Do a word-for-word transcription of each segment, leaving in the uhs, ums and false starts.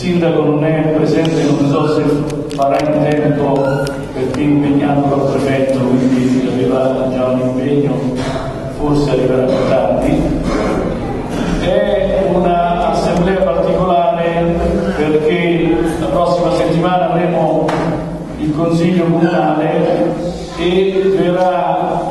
sindaco non è presente, non so se farà in tempo perché è impegnato col prefetto, quindi aveva già un impegno, forse arriverà più tardi. È una assemblea particolare perché la prossima settimana avremo il Consiglio Comunale e verrà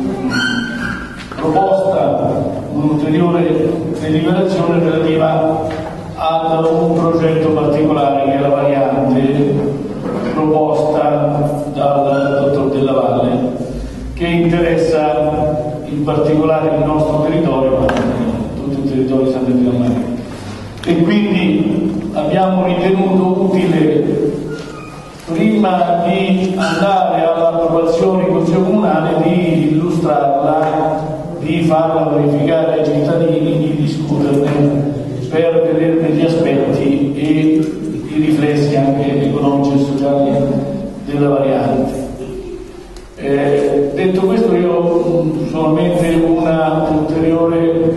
proposta un'ulteriore deliberazione relativa ad un progetto particolare che è la variante proposta dal dottor Della Valle, che interessa in particolare il nostro territorio, ma tutto il territorio di Santa Maria Maria. E quindi abbiamo ritenuto utile, prima di andare all'approvazione in Consiglio Comunale, di illustrarla, di farla verificare ai cittadini, di discuterne per vederne gli aspetti e i riflessi anche economici e sociali della variante. Eh, detto questo, io solamente una ulteriore,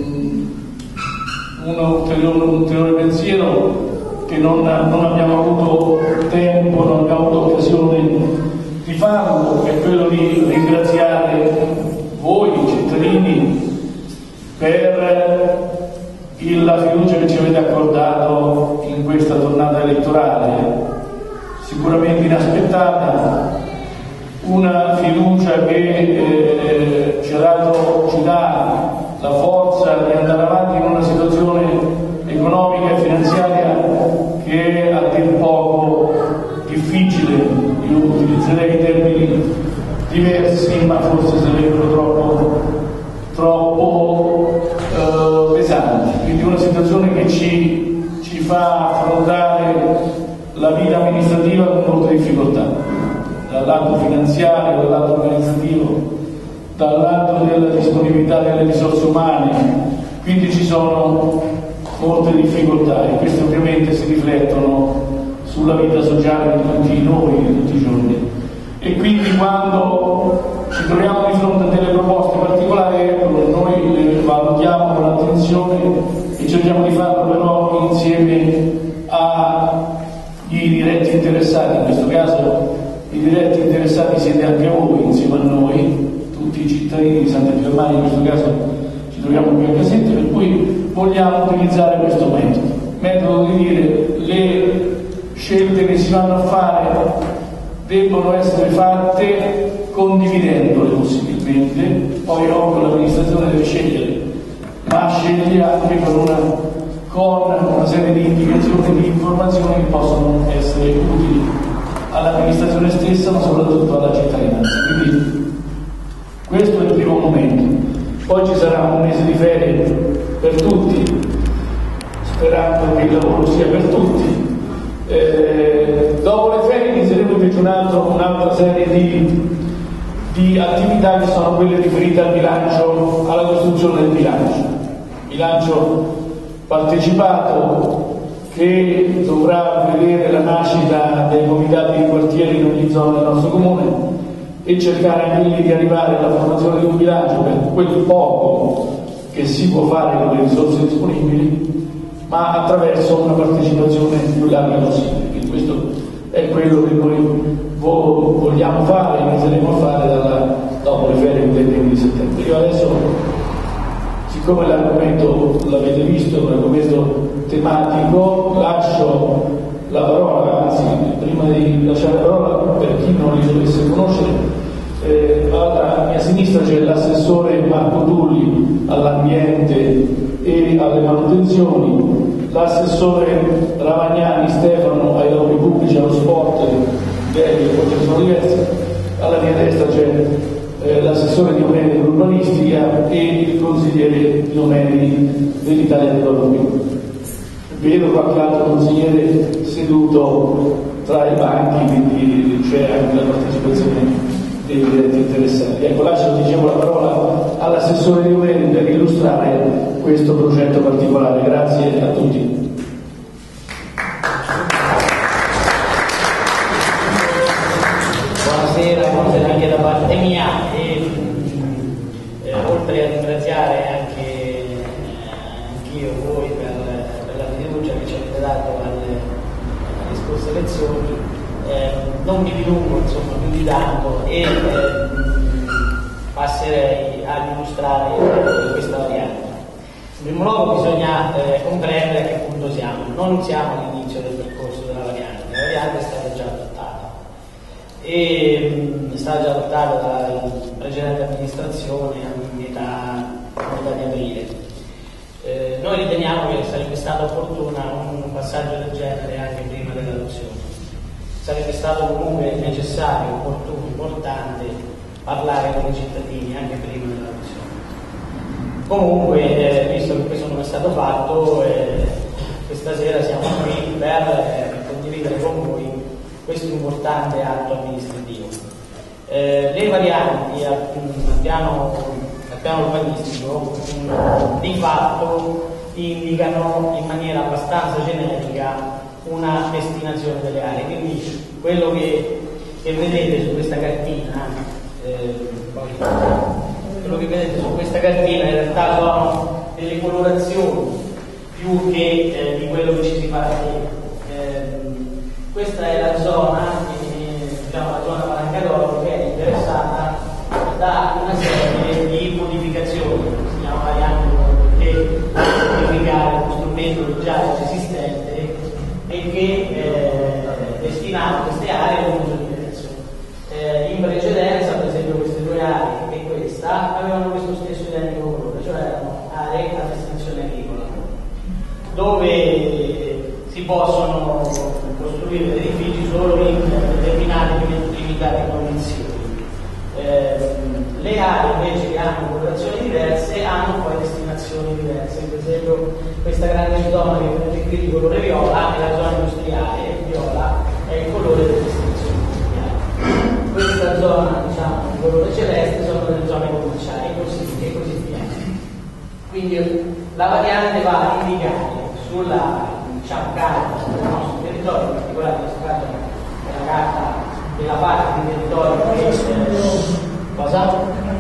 un ulteriore, un ulteriore pensiero che non, non abbiamo avuto tempo, non abbiamo avuto occasione di farlo, è quello di ringraziare voi cittadini per la fiducia che ci avete accordato in questa tornata elettorale, sicuramente inaspettata, una fiducia che eh, ci ha dato, ci dà la forza di andare avanti in una situazione economica e finanziaria che è a dir poco difficile. Io utilizzerei termini diversi, ma forse sarebbero troppo, troppo eh, pesanti. Quindi una situazione che ci, ci fa affrontare la vita amministrativa con molte difficoltà, dal lato finanziario, dal lato organizzativo, dal lato della disponibilità delle risorse umane, quindi ci sono molte difficoltà e queste ovviamente si riflettono sulla vita sociale di tutti noi, di tutti i giorni. E quindi quando ci troviamo di fronte a delle proposte particolari, noi le valutiamo con attenzione e cerchiamo di farlo però insieme ai diretti interessati. In questo caso i diretti interessati siete anche voi insieme a noi, tutti i cittadini di Santa Firmania, in questo caso ci troviamo qui a Casetto, per cui vogliamo utilizzare questo metodo, metodo di dire le scelte che si vanno a fare debbono essere fatte condividendole possibilmente, poi ovvio l'amministrazione deve scegliere, ma sceglie anche con una, con una serie di indicazioni, di informazioni che possono essere utili all'amministrazione stessa, ma soprattutto alla cittadinanza. Quindi questo è il primo momento. Poi ci sarà un mese di ferie per tutti, sperando che il lavoro sia per tutti. Eh, dopo le ferie inizieremo invece un altro, un'altra serie di, di attività che sono quelle riferite al bilancio, alla costruzione del bilancio. Bilancio partecipato che dovrà vedere la nascita dei comitati di quartiere in ogni zona del nostro comune e cercare anche lì di arrivare alla formazione di un bilancio per quel poco che si può fare con le risorse disponibili, ma attraverso una partecipazione più larga possibile. Quindi questo è quello che noi vogliamo fare e inizieremo a fare dalla, dopo le ferie del primo di settembre. Io adesso, siccome l'argomento l'avete visto, è un argomento tematico, lascio la parola, anzi prima di lasciare la parola per chi non li dovesse conoscere, eh, alla mia sinistra c'è l'assessore Marco Tulli all'ambiente e alle manutenzioni, l'assessore Ravagnani Stefano ai lavori pubblici, allo sport, idee che sono diverse, alla mia destra c'è eh, l'assessore Diomedi dell'urbanistica e il consigliere Diomedi dell'Italia dei Valori. Vedo qualche altro consigliere seduto tra i banchi, quindi c'è anche la partecipazione dei diretti interessati. Ecco, lascio, dicevo, la parola all'assessore Diomedi per illustrare questo progetto particolare. Grazie a tutti. Buonasera, buonasera anche da parte mia e eh, oltre a ringraziare anche eh, anch'io voi per, per la fiducia che ci avete dato al scorse lezioni, eh, non mi dilungo insomma più di tanto e eh, passerei ad illustrare eh, questa variante. In primo luogo bisogna eh, comprendere a che punto siamo. Non siamo all'inizio del percorso della variante, la variante è stata già adottata e mh, è stata già adottata dalla precedente amministrazione a metà, a metà di aprile. Eh, noi riteniamo che sarebbe stata opportuna un passaggio del genere anche prima dell'adozione. Sarebbe stato comunque necessario, opportuno, importante parlare con i cittadini anche prima dell'adozione. Comunque, eh, visto che questo non è stato fatto, eh, questa sera siamo qui per eh, condividere con voi questo importante atto amministrativo. Eh, le varianti al piano, al piano urbanistico mh, di fatto indicano in maniera abbastanza generica una destinazione delle aree, quindi quello che, che vedete su questa cartina, eh, poi, quello che vedete su questa cartina in realtà sono delle colorazioni più che eh, di quello che ci si fa vedere. Eh, questa è la zona, eh, diciamo la zona Palanca d'Oro, che è interessata da una serie di modificazioni, si chiama variante perché modificare uno strumento già esistente e che eh, destinava queste aree a un uso diverso. Eh, in precedenza, per esempio, queste due aree e questa avevano questo stesso identico colore, cioè erano aree a destinazione agricola, dove si possono costruire edifici solo in determinate limitate condizioni. Eh, le aree invece che hanno colorazioni diverse hanno poi destinazioni diverse. Per esempio questa grande zona che vedete qui di colore viola è la zona industriale, il viola è il colore delle destinazioni industriali. Questa zona, diciamo, di colore celeste sono delle zone commerciali e così, e così via. Quindi la variante va a indicare sulla, diciamo, carta del nostro territorio, in particolare in questo caso è la carta della parte di territorio che eh, cosa?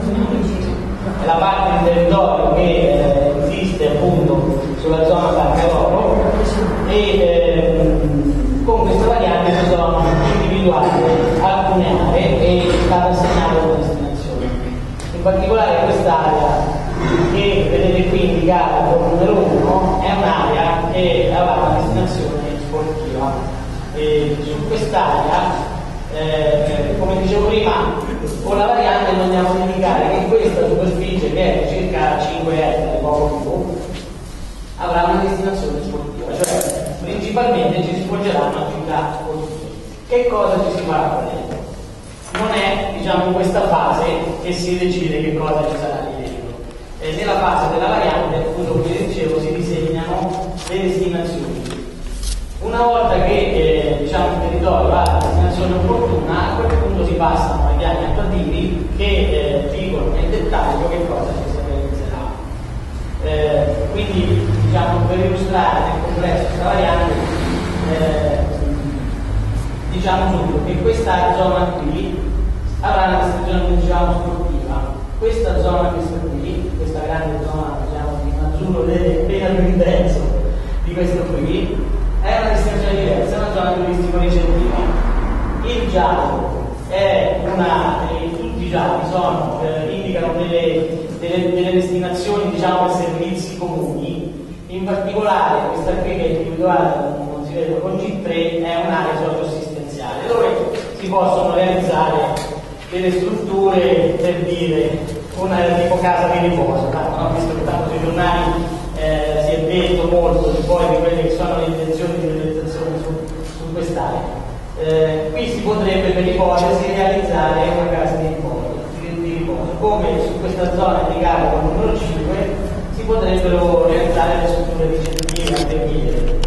È la parte di territorio che eh, esiste appunto sulla zona Palanca d'Oro e eh, con questa variante si sono individuate alcune aree e è stata assegnata una destinazione. In particolare quest'area che vedete qui indicata con numero uno è un'area che avrà una destinazione sportiva. E su quest'area Eh, come dicevo prima, con la variante noi andiamo a indicare che questa superficie, che è circa cinque ettari, poco più, avrà una destinazione sportiva, cioè principalmente ci si svolgeranno attività sportive. Che cosa ci si farà con essa? Non è, diciamo, in questa fase che si decide che cosa ci sarà lì dentro. Eh, nella fase della variante, appunto, come dicevo, si disegnano le destinazioni. Una volta che eh, diciamo, il territorio ha la destinazione opportuna, a quel punto si passano ai piani attuativi che eh, dicono nel dettaglio che cosa ci si realizzerà. Eh, quindi, diciamo, per illustrare nel complesso questa variante, eh, diciamo subito che questa zona qui avrà una destinazione, diciamo, sportiva. Questa zona che sta qui, questa grande zona, diciamo, di azzurro appena più intenso di questo qui, è una destinazione diversa, è una zona turistico-ricettiva. Il giallo è una, eh, tutti i gialli sono, eh, indicano delle, delle, delle destinazioni, diciamo, per servizi comuni. In particolare questa qui che è individuata, non si vede con G tre, è un'area socio-assistenziale dove si possono realizzare delle strutture, per dire, una tipo casa di riposo, no? Visto che tanto sui giornali Eh, si è detto molto di poi di quelle che sono le intenzioni di realizzazione su, su quest'area. Eh, qui si potrebbe per ipotesi realizzare una casa di riposo, di, di riposo. Come su questa zona indicata con numero cinque si potrebbero realizzare le strutture ricettive alternative.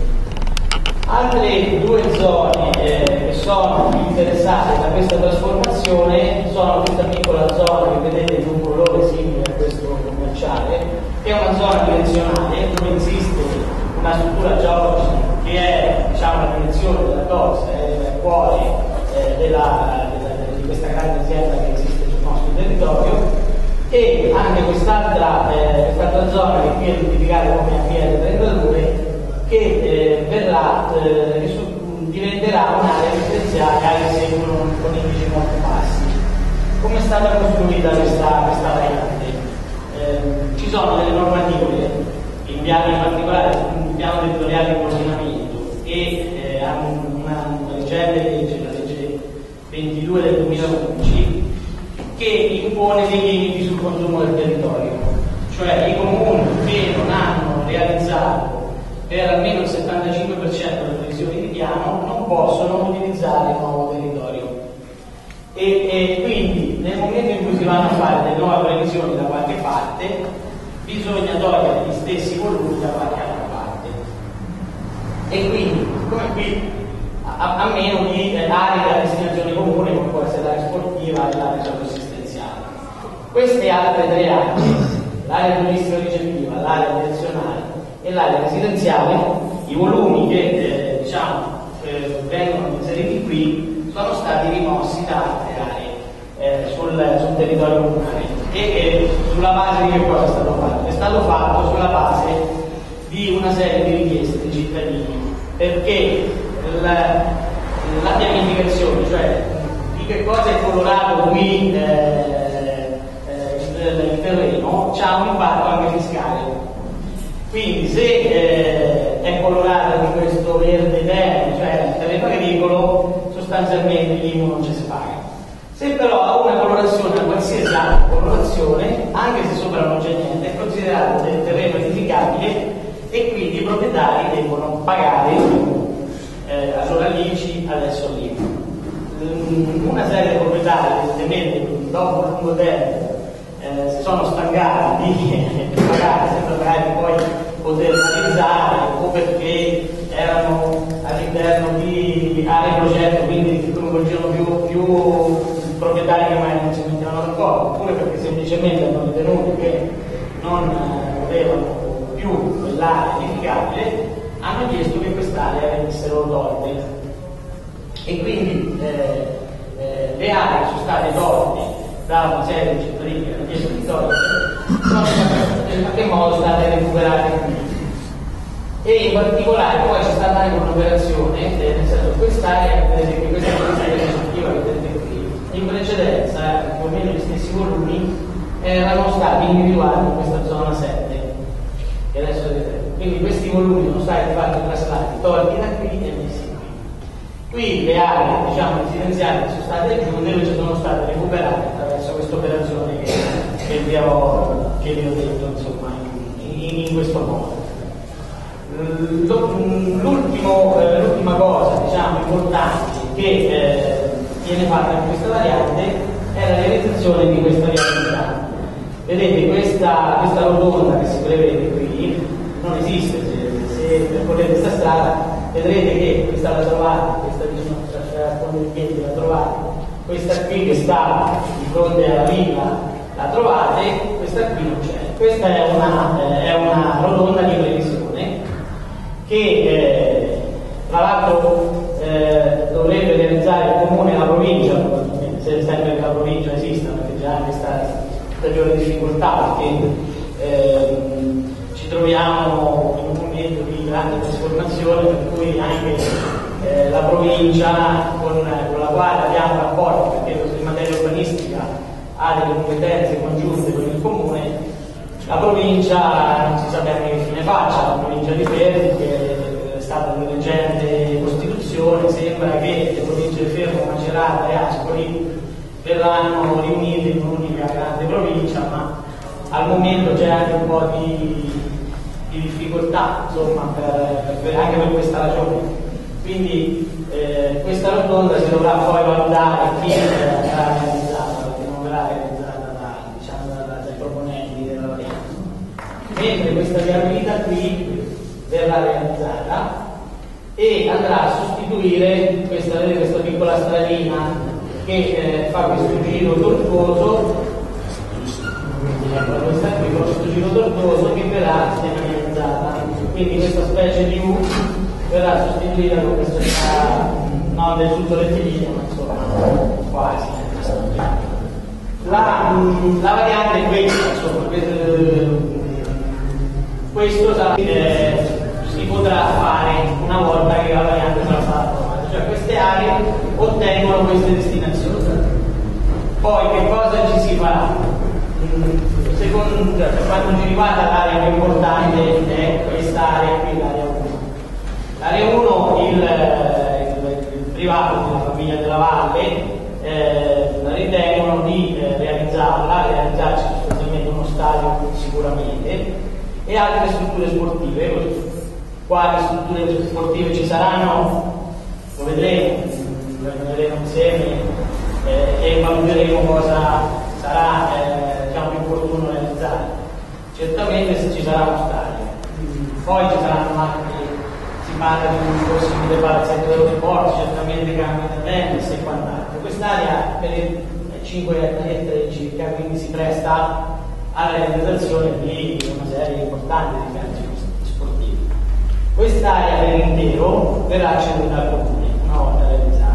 Altre due zone eh, che sono interessate da questa trasformazione sono questa piccola zona che vedete in un colore simile a questo commerciale, che è una zona direzionale dove esiste una struttura già oggi che è, diciamo, la direzione della D O S, è il cuore eh, della, della, di questa grande azienda che esiste sul nostro territorio, e anche quest'altra, eh, quest'altra zona che qui è identificata come A P L trentadue che eh, verrà, eh, diventerà un'area residenziale anche se con, con indici molto bassi. Come è stata costruita questa, questa variante? Eh, ci sono delle normative, in, piano, in particolare un piano territoriale di coordinamento e eh, una, una recente legge, la legge ventidue del duemilaundici, che impone dei limiti sul consumo del territorio, cioè i comuni che non hanno realizzato per almeno il settantacinque per cento delle previsioni di piano non possono utilizzare il nuovo territorio. E, e quindi nel momento in cui si vanno a fare delle nuove previsioni da qualche parte, bisogna togliere gli stessi volumi da qualche altra parte. E quindi, come qui, a, a meno di eh, aree da destinazione comune, come può essere l'area sportiva e l'area socioassistenziale. Queste altre tre aree, l'area turistica ricettiva, l'area direzionale e l'area residenziale, i volumi che eh, diciamo, eh, vengono inseriti qui sono stati rimossi da altre aree eh, sul, sul territorio comunale. E, e sulla base di che cosa è stato fatto? È stato fatto sulla base di una serie di richieste dei cittadini, perché la, la pianificazione, cioè di che cosa è colorato qui eh, eh, il, il terreno, ha un impatto anche fiscale. Quindi se eh, è colorato con questo verde tenue, cioè il terreno agricolo, sostanzialmente l'I M U non ci si paga. Se però ha una colorazione, una qualsiasi altra colorazione, anche se sopra non c'è niente, è considerato del terreno edificabile e quindi i proprietari devono pagare eh, allora l'I C I, adesso l'I M U. Una serie di proprietari evidentemente dopo un lungo tempo eh, si sono stancati di pagare senza magari poi poter realizzare, o perché erano all'interno di aree progetto, quindi coinvolgevano più, più proprietari che mai non si mettevano d'accordo, oppure perché semplicemente hanno ritenuto che non eh, volevano più quell'area edificabile, hanno chiesto che quest'area venissero tolte. E quindi eh, eh, le aree sono state tolte da una serie di cittadini che hanno chiesto di togliere, sono in qualche modo state recuperate qui. E in particolare poi c'è stata anche un'operazione, eh, nel senso quest'area, per esempio questa area ricettiva che vedete qui, in precedenza più o meno gli stessi volumi erano stati individuati in questa zona sette, che adesso vedete. Quindi questi volumi sono stati fatti traslati, tolti da qui e messi qui. Qui le aree, diciamo, residenziali che sono state aggiunte invece sono state recuperate attraverso questa operazione che, che, vi ho, che vi ho detto, insomma, in, in questo modo. L'ultimo, eh, l'ultima cosa, diciamo, importante che eh, viene fatta in questa variante è la realizzazione di questa viabilità. Vedete, questa, questa rotonda che si prevede qui non esiste. Se, se percorrete questa strada vedrete che questa la trovate, questa vicino a Ponte di Piedi la trovate, questa qui che sta di fronte alla villa la trovate, questa qui non c'è. Questa è una, eh, è una rotonda di previsione che eh, tra l'altro eh, dovrebbe realizzare il comune e la provincia, se sempre che la provincia esista, perché già questa stagione di difficoltà, perché eh, ci troviamo in un momento di grande trasformazione, per cui anche eh, la provincia con, con la quale abbiamo rapporti, perché in materia urbanistica ha delle competenze congiunte con il comune, la provincia non si sa bene che fine faccia, la provincia di Fermo, che è stata una recente costituzione, sembra che le province di Fermo, Macerata e Ascoli verranno riunite in un'unica grande provincia, ma al momento c'è anche un po' di, di difficoltà, insomma, per, per, anche per questa ragione. Quindi eh, questa rotonda si dovrà poi valutare chi verrà realizzata, perché non verrà realizzata da, diciamo, da, dai proponenti della variante. Mentre questa viabilità qui verrà realizzata e andrà a sostituire questa, questa piccola stradina che eh, fa questo giro tortuoso, questa qui, questo giro tortuoso che verrà realizzata. Quindi questa specie di U verrà sostituita con questa, non del tutto rettilineo, ma insomma quasi. La, la variante è questa, insomma, questo, questo eh, si potrà fare una volta che la variante sarà stata approvata. Poi che cosa ci si farà? Secondo, per quanto ci riguarda, l'area più importante è questa area qui, l'area uno. L'area uno, il, il, il privato della famiglia della Valle eh, ritengono di eh, realizzarla, realizzarci sostanzialmente uno stadio sicuramente e altre strutture sportive. Quali strutture sportive ci saranno? Lo vedremo, lo vedremo insieme eh, e valuteremo cosa sarà eh, diciamo, più opportuno realizzare. Certamente se ci sarà uno stadio, poi ci saranno anche, si parla di un possibile palazzetto dello sport, certamente cambi di tennis e quant'altro. Quest'area per cinque ettari circa, quindi si presta alla realizzazione di una serie importante di impianti sportivi. Quest'area per intero verrà ceduta al comune una volta realizzata.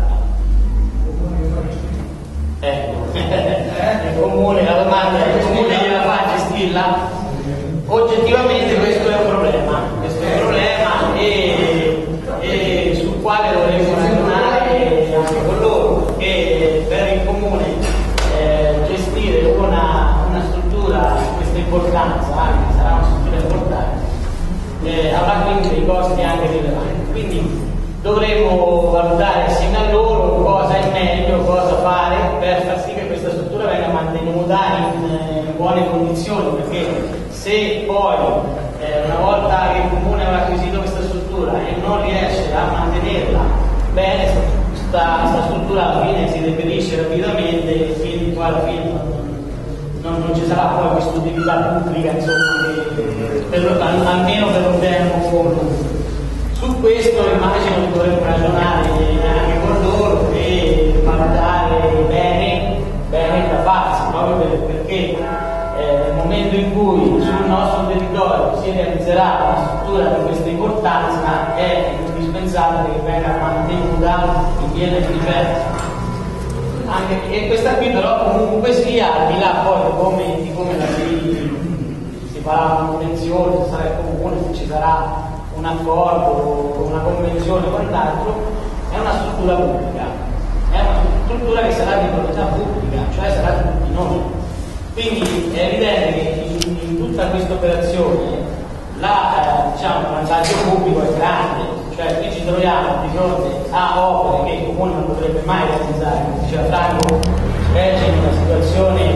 Ecco, il comune, la domanda è: il comune gliela fa a gestirla? Oggettivamente questo è un problema, questo è un problema e, e sul quale dovremmo ragionare anche con loro, che per il comune eh, gestire una, una struttura di questa importanza, anche sarà una struttura importante, eh, avrà quindi dei costi anche rilevanti. Quindi dovremo valutare assieme a loro cosa è meglio, cosa fare per far sì che questa struttura venga mantenuta in, in buone condizioni, perché se poi eh, una volta che il comune avrà acquisito questa struttura e non riesce a mantenerla bene, questa, questa struttura alla fine si deperisce rapidamente e quindi poi alla fine non, non, non ci sarà poi questa utilità pubblica, insomma, che, per, almeno per un tempo lungo. Su questo immagino che dovremmo ragionare anche con loro e valutare bene, bene da farsi, proprio per, perché eh, nel momento in cui sul nostro territorio si realizzerà una struttura di questa importanza è indispensabile che venga mantenuta in piena efficienza. Anche, e questa qui però comunque sia, al di là poi di come, di come la si, si farà una manutenzione, se sarà il comune, se ci sarà un accordo, una convenzione o quant'altro, è una struttura pubblica, è una struttura che sarà di proprietà pubblica, cioè sarà di tutti noi. Quindi è evidente che in, in tutta questa operazione la, eh, diciamo, il vantaggio pubblico è grande, cioè qui ci troviamo di fronte a opere che il comune non potrebbe mai realizzare, come diceva Franco, specie in una situazione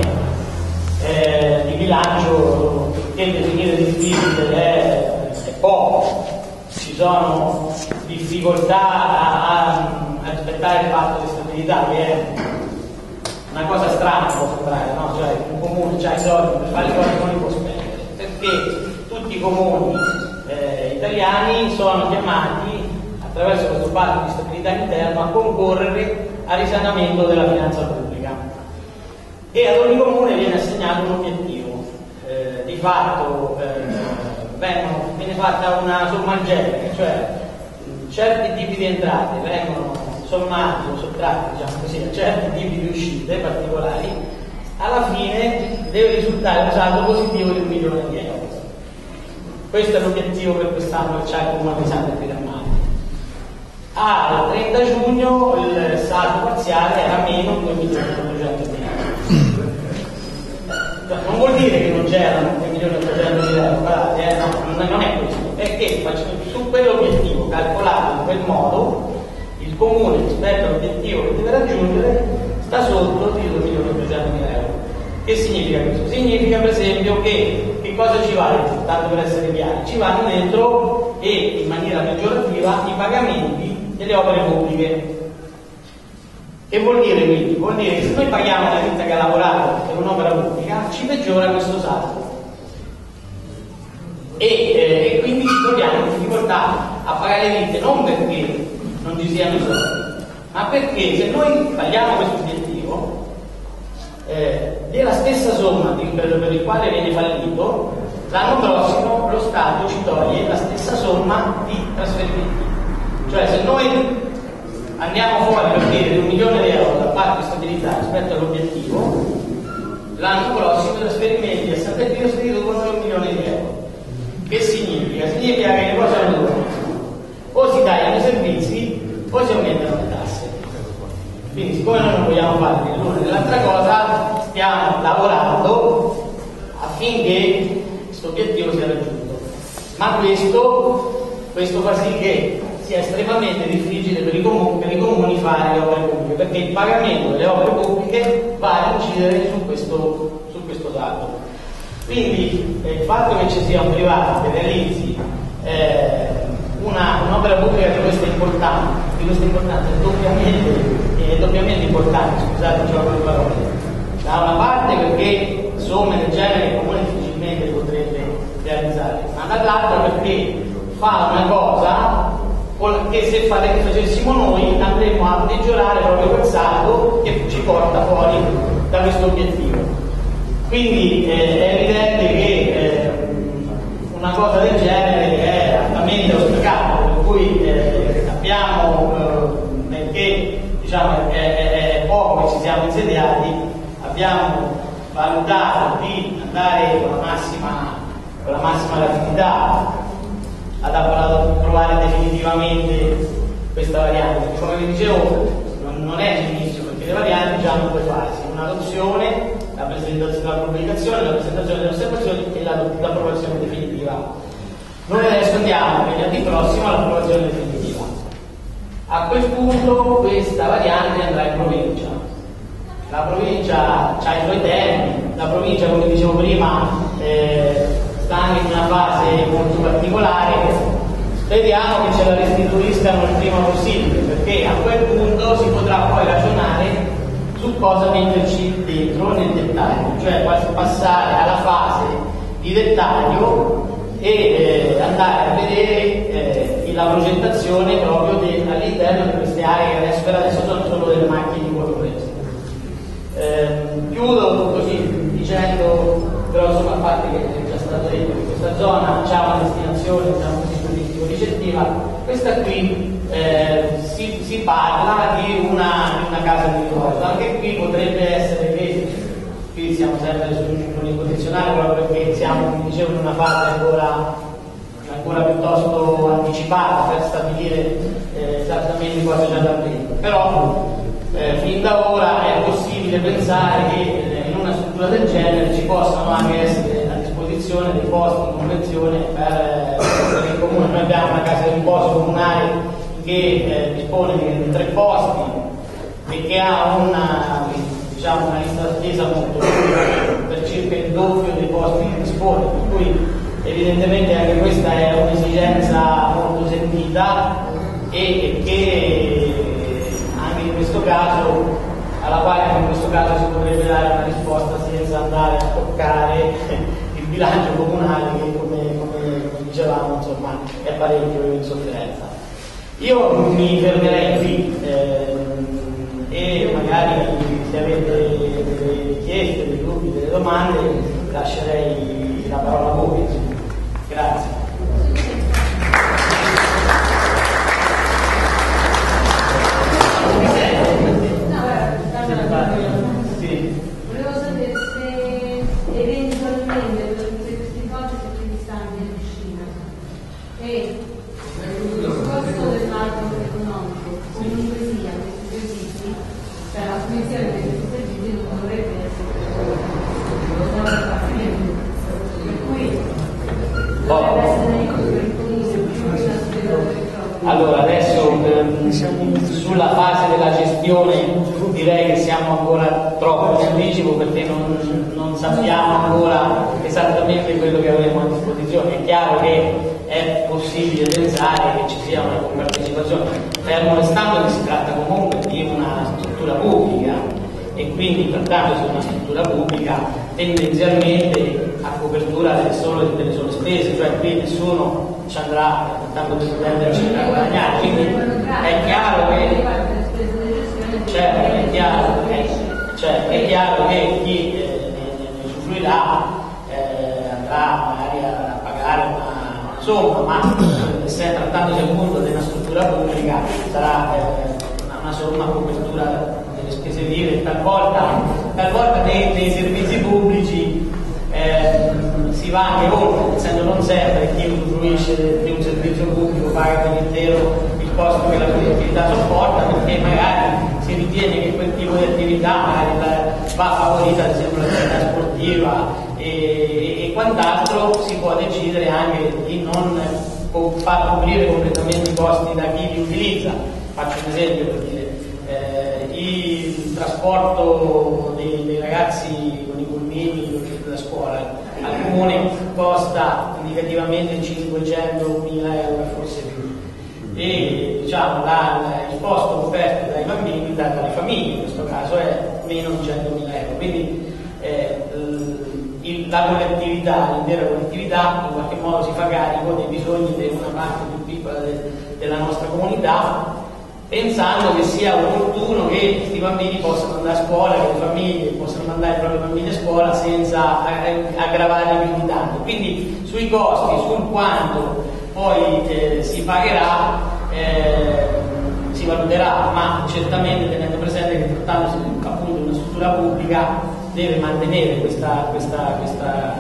eh, di bilancio che definire difficile è poco, ci sono difficoltà a, a, a rispettare il patto di stabilità, che è una cosa strana, può sembrare, no? Cioè un comune ha i soldi per fare le cose non li può spendere, perché tutti i comuni eh, italiani sono chiamati attraverso questo patto di stabilità interno a concorrere al risanamento della finanza pubblica e ad ogni comune viene assegnato un obiettivo. Eh, di fatto eh, Vengono, viene fatta una somma algebrica, cioè certi tipi di entrate vengono sommati o sottratti, diciamo così, a certi tipi di uscite particolari, alla fine deve risultare un saldo positivo di un milione di euro. Questo è l'obiettivo per quest'anno che c'ha il Comune di Santa Firmata. Al trenta giugno il saldo parziale era meno due milioni e ottocento mila euro. Non vuol dire che non c'erano due milioni e ottocento mila euro, guardate, eh, no, non è questo, è che su quell'obiettivo calcolato in quel modo il comune rispetto all'obiettivo che deve raggiungere sta sotto di due milioni e ottocento mila euro. Che significa questo? Significa per esempio che che cosa ci va dentro, tanto per essere chiari, ci vanno dentro e in maniera peggiorativa i pagamenti delle opere pubbliche. Che vuol dire quindi? Vuol dire che se noi paghiamo la ditta che ha lavorato per un'opera pubblica, ci peggiora questo saldo. E, eh, e quindi ci troviamo in difficoltà a pagare le ditte non perché non ci siano i soldi, ma perché se noi tagliamo questo obiettivo, eh, della stessa somma per, per il quale viene fallito, l'anno prossimo lo Stato ci toglie la stessa somma di trasferimenti. Cioè se noi andiamo fuori per dire un milione di euro da parte di stabilità rispetto all'obiettivo, l'anno prossimo i trasferimenti a Santa Pia si riducono di un milione di euro. Che significa? Significa che le cose hanno due. O si tagliano i servizi o si aumentano le tasse. Quindi siccome noi non vogliamo fare né l'una né l'altra cosa, stiamo lavorando affinché questo obiettivo sia raggiunto. Ma questo, questo fa sì che sia estremamente difficile per i comuni, per i comuni fare le opere pubbliche, perché il pagamento delle opere pubbliche va a incidere su questo, su questo dato. Quindi eh, il fatto che ci sia un privato che realizzi eh, una, un'opera pubblica di questa importanza, di questa importanza è doppiamente, è doppiamente importante, scusate il gioco di parole. Da una parte perché somme del genere il comune difficilmente potrebbe realizzare, ma dall'altra perché fa una cosa che se facessimo noi andremo a peggiorare proprio quel saldo che ci porta fuori da questo obiettivo. Quindi eh, è evidente che eh, una cosa del genere è altamente auspicabile, per cui eh, abbiamo, eh, perché diciamo, è, è, è poco che ci siamo insediati, abbiamo valutato di andare con la massima, con la massima rapidità ad approvare definitivamente questa variante. Come vi dicevo, non è l'inizio, perché le varianti già hanno due fasi: un'adozione, la presentazione, la pubblicazione, la presentazione delle osservazioni e la, l'approvazione definitiva. Noi adesso andiamo venerdì prossimo all'approvazione definitiva. A quel punto questa variante andrà in provincia. La provincia ha i suoi tempi, la provincia, come dicevo prima, eh, sta anche in una fase molto particolare. Speriamo che ce la restituiscano il prima possibile, perché a quel punto si potrà poi ragionare su cosa metterci dentro nel dettaglio, cioè passare alla fase di dettaglio e eh, andare a vedere eh, la progettazione proprio de, all'interno di queste aree che adesso, per adesso sono solo delle macchine di qualcosa. Eh, chiudo così dicendo, però insomma, a parte che è già stato detto che questa zona ha una destinazione, diciamo così, turistico-ricettiva. Questa qui eh, si, si parla di una, di una casa di riposo. Anche qui potrebbe essere che qui siamo sempre su un incondizionale, proprio perché siamo, come dicevo, in una fase ancora, ancora piuttosto anticipata per stabilire eh, esattamente cosa c'è da dentro. Però eh, fin da ora è possibile pensare che eh, in una struttura del genere ci possano anche essere a disposizione dei posti in convenzione per, per il comune. Noi abbiamo una casa di riposo comunale che eh, dispone di tre posti e che ha una, diciamo, una lista d'attesa molto lunga, per circa il doppio dei posti che dispone, per cui evidentemente anche questa è un'esigenza molto sentita e che anche in questo caso, alla quale anche in questo caso si potrebbe dare una risposta senza andare a toccare il bilancio comunale che, come, come dicevamo, insomma, è parecchio in sofferenza. Io mi fermerei qui eh, e magari se avete delle richieste, dei dubbi, delle domande, lascerei la parola a voi. Grazie. Sì. Volevo sapere se eventualmente per tutte queste ipotesi quindi stanno in vicina e il costo del marco economico comunque sia questi servizi, cioè la commissione di questi servizi non dovrebbe essere per cui dovrebbe essere per il comune. Allora adesso ehm, sulla fase della gestione direi che siamo ancora troppo in anticipo, perché non, non sappiamo ancora esattamente quello che avremo a disposizione. È chiaro che è possibile pensare che ci sia una compartecipazione, fermo restando che si tratta comunque di una struttura pubblica e quindi pertanto se una struttura pubblica tendenzialmente a copertura delle sole, delle sole spese, cioè qui nessuno ci andrà tanto per prenderci da guadagnare, quindi è chiaro che cioè, è, chiaro, è, cioè, è chiaro che chi eh, ne usufruirà eh, andrà magari a pagare una somma, ma se trattandosi appunto di una struttura pubblica sarà eh, una, una somma a copertura delle spese vive. Talvolta, talvolta nei, nei servizi pubblici eh, si va anche oltre, essendo non sempre chi usufruisce di un servizio pubblico paga per intero il costo che la collettività sopporta, perché magari si si ritiene che quel tipo di attività magari va favorita, ad esempio l'attività sportiva e, e quant'altro, si può decidere anche di non far coprire completamente i costi da chi li utilizza. Faccio un esempio per dire, eh, il trasporto dei, dei ragazzi con i pulmini da scuola al comune costa indicativamente cinquecentomila euro, forse più, e diciamo la, il costo offerto dai bambini, da, dalle famiglie in questo caso, è meno di centomila euro. Quindi eh, il, la collettività, l'intera collettività in qualche modo si fa carico dei bisogni di una parte più piccola de, della nostra comunità, pensando che sia opportuno che questi bambini possano andare a scuola, che le famiglie possano mandare i propri bambini a scuola senza aggravare più di tanto. Quindi sui costi, sul quanto poi eh, si pagherà, eh, si valuterà, ma certamente tenendo presente che trattandosi appunto di una struttura pubblica deve mantenere questa, questa, questa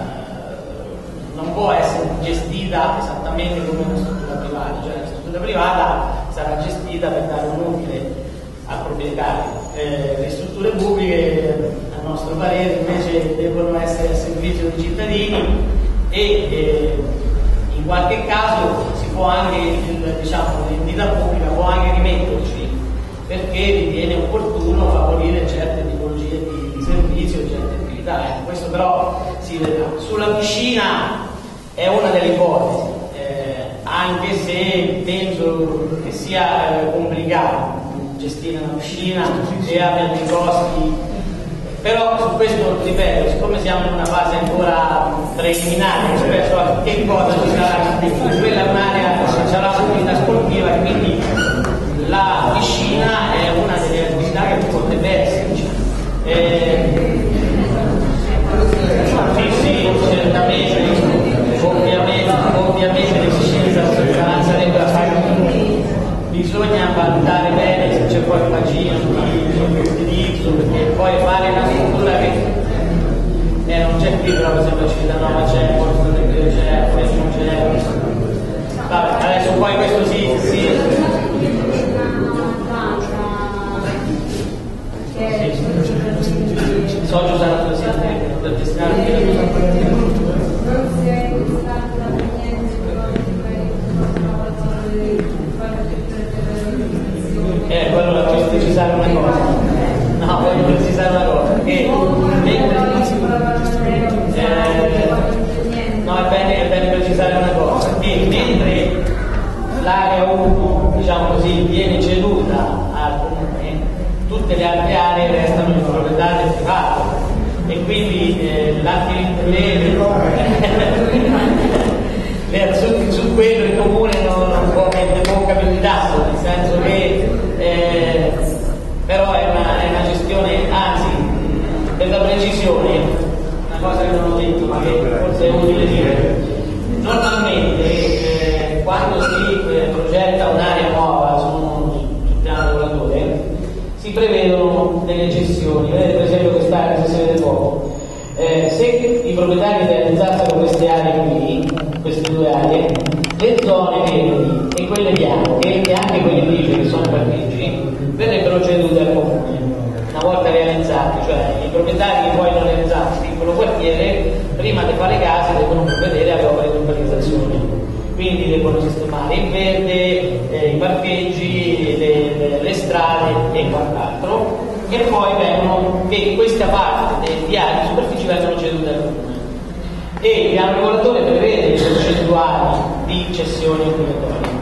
non può essere gestita esattamente come una struttura privata, cioè la struttura privata sarà gestita per dare un utile al proprietario. Eh, le strutture pubbliche, a nostro parere, invece devono essere a servizio dei cittadini e eh, in qualche caso si può anche, il, diciamo, l'entità pubblica può anche rimetterci perché ritiene opportuno favorire certe tipologie di, di servizi o certe attività. Eh, questo però si vedrà. Sulla piscina è una delle ipotesi, eh, anche se penso che sia eh, complicato gestire una piscina e abbia dei costi, però su questo ripeto, siccome siamo in una fase ancora preliminare rispetto a che cosa ci sarà, quella è un'area, sarà un'attività sportiva e quindi la piscina è una delle attività che potrebbe esserci. Eh, sì, sì, certamente. Ovviamente, ovviamente l'esigenza sarebbe da fare, bisogna valutare bene se c'è poi un bacino di utilizzo, perché poi fare una struttura che eh, non c'è qui, però per esempio Civitanova c'è, Porto c'è, Fresno c'è. Vabbè, adesso poi questo sì, sì. Socio sarà per destinare Eh, quello la voglio precisare una cosa. No, voglio precisare una cosa. Che mentre, eh, no, è bene, è bene precisare una cosa. Che mentre l'area uno, diciamo così, viene ceduta al comune, tutte le altre aree restano di proprietà del privato. E quindi eh, l'attività le, su, su quello il comune non, non può mettere bocca più di tasso, nel senso che eh, però è una, è una gestione, anzi per la precisione, una cosa che non ho detto ma che forse è utile dire, normalmente eh, quando si eh, progetta un'area nuova su, sul piano lavoratore si prevedono delle cessioni. Vedete per esempio quest'area, se si vede poco, eh, se i proprietari realizzassero queste aree qui, queste due aree, le zone verdi e quelle bianche e anche quelle grigie che sono parcheggi verrebbero cedute al comune una volta realizzati, cioè i proprietari che vogliono realizzare un piccolo quartiere prima di fare le case devono provvedere alle opere di urbanizzazione, quindi devono sistemare il verde, eh, i parcheggi, le, le, le strade e quant'altro, e poi vengono che questa parte di aree di superficie vengono cedute al comune. E il piano regolatore prevede le percentuali di cessioni obbligatorie.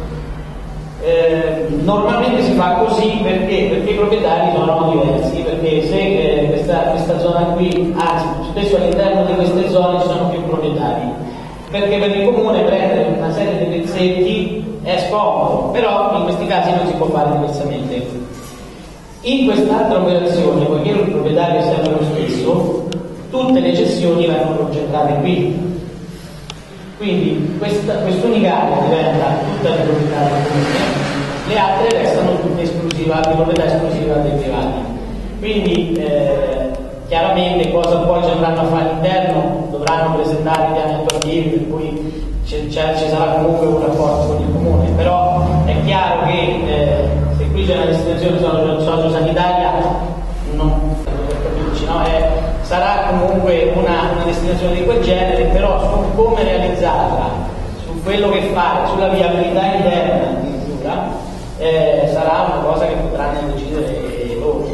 Eh, normalmente si fa così perché? Perché i proprietari sono diversi, perché se eh, questa, questa zona qui, anzi spesso all'interno di queste zone ci sono più proprietari, perché per il comune prendere una serie di pezzetti è scomodo, però in questi casi non si può fare diversamente. In quest'altra operazione, poiché il proprietario è sempre lo stesso, tutte le cessioni vengono concentrate qui, quindi questa, quest'unica area diventa tutta di proprietà del comune, le altre restano tutte esclusiva, di proprietà esclusiva dei privati. Quindi eh, chiaramente cosa poi ci andranno a fare all'interno, dovranno presentare i piani attuativi, per cui ci sarà comunque un rapporto con il comune, però è chiaro che eh, se qui dice la destinazione sociosanitaria, non no? È, sarà comunque una, una destinazione di quel genere, però su come realizzarla, su quello che fare, sulla viabilità interna addirittura, eh, sarà una cosa che potranno decidere loro.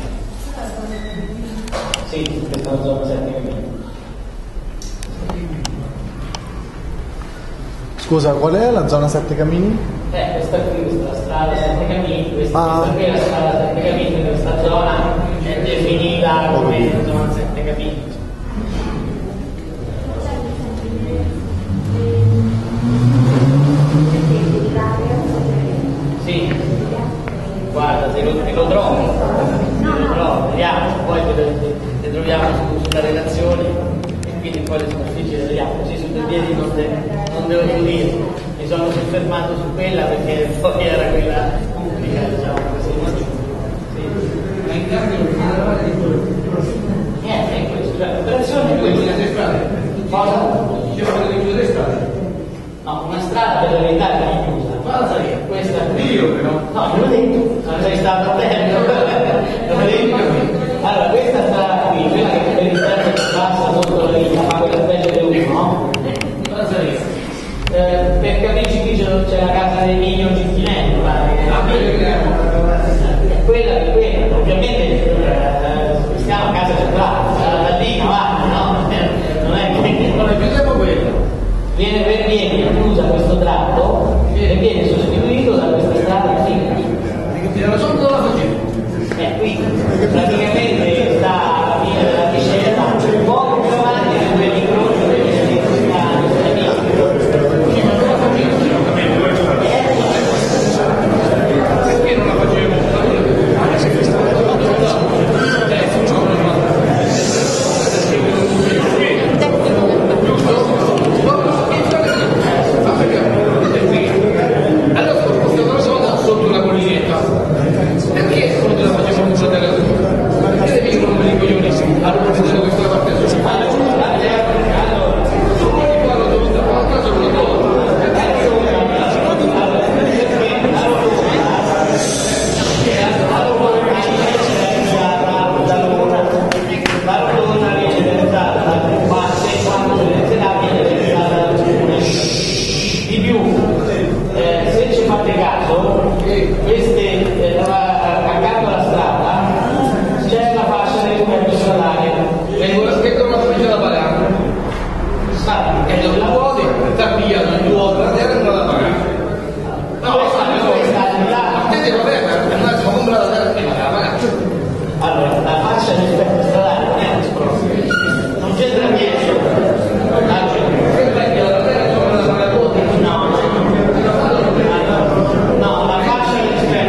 Sì, questa è una zona sette camini. Scusa, qual è la zona sette camini? Eh, questa qui, questa è la strada sette camini, questa, ah. questa qui è la strada sette camini, questa zona è definita come zona sette camini. Sì, guarda, se lo, se lo trovi, se lo trovi, vediamo, poi le troviamo su, sulla relazione e quindi poi le superfici le vediamo, così su due piedi non, de, non devo più dire. Mi sono soffermato su quella perché poi era quella pubblica, diciamo così. Sì. Ma in cambio non eravate niente, è questo, cioè l'operazione è questa. Cosa? Dicevano che chiudere strade. No, una strada per la verità è chiusa. Cosa è? Questa qui. Io però. No, te l'ho detto, non sei stato attento. Non l'ho detto. Allora, questa strada qui, quella che per l'interno passa sotto la linea, fa quella specie di uno, no? Cosa è? Eh, per capirci qui c'è la casa dei Miglio Cintinello, è quella che quella, ovviamente eh, stiamo a casa centrale, da lì avanti, no? Non è che non è più tempo quello. Viene per viene chiusa questo tratto e viene sostituito da questa strada qui. Era sotto dove la facevo? Eh, qui praticamente sta alla fine della discesa, poco più avanti dove l'incrocio delle Perché non la facevo? Allora spostiamo sotto una collinetta. Perché non la facevo un fratello? Perché devi non me li coglioni? Allora fratello questa è la parte sopra. Di più, eh, se ci fate caso, queste, eh, accanto alla strada c'è la fascia del commercio stradale. Vengono scritto una specie da pagare. E dopo la vuoti, tappia, non vuoi, la terra non la pagare. No, questa è la ma te devo avere, non è come comprare la terra prima, la pagare. allora, la fascia del commercio stradale non è uno sport, non c'entra niente. No, no, la fascia del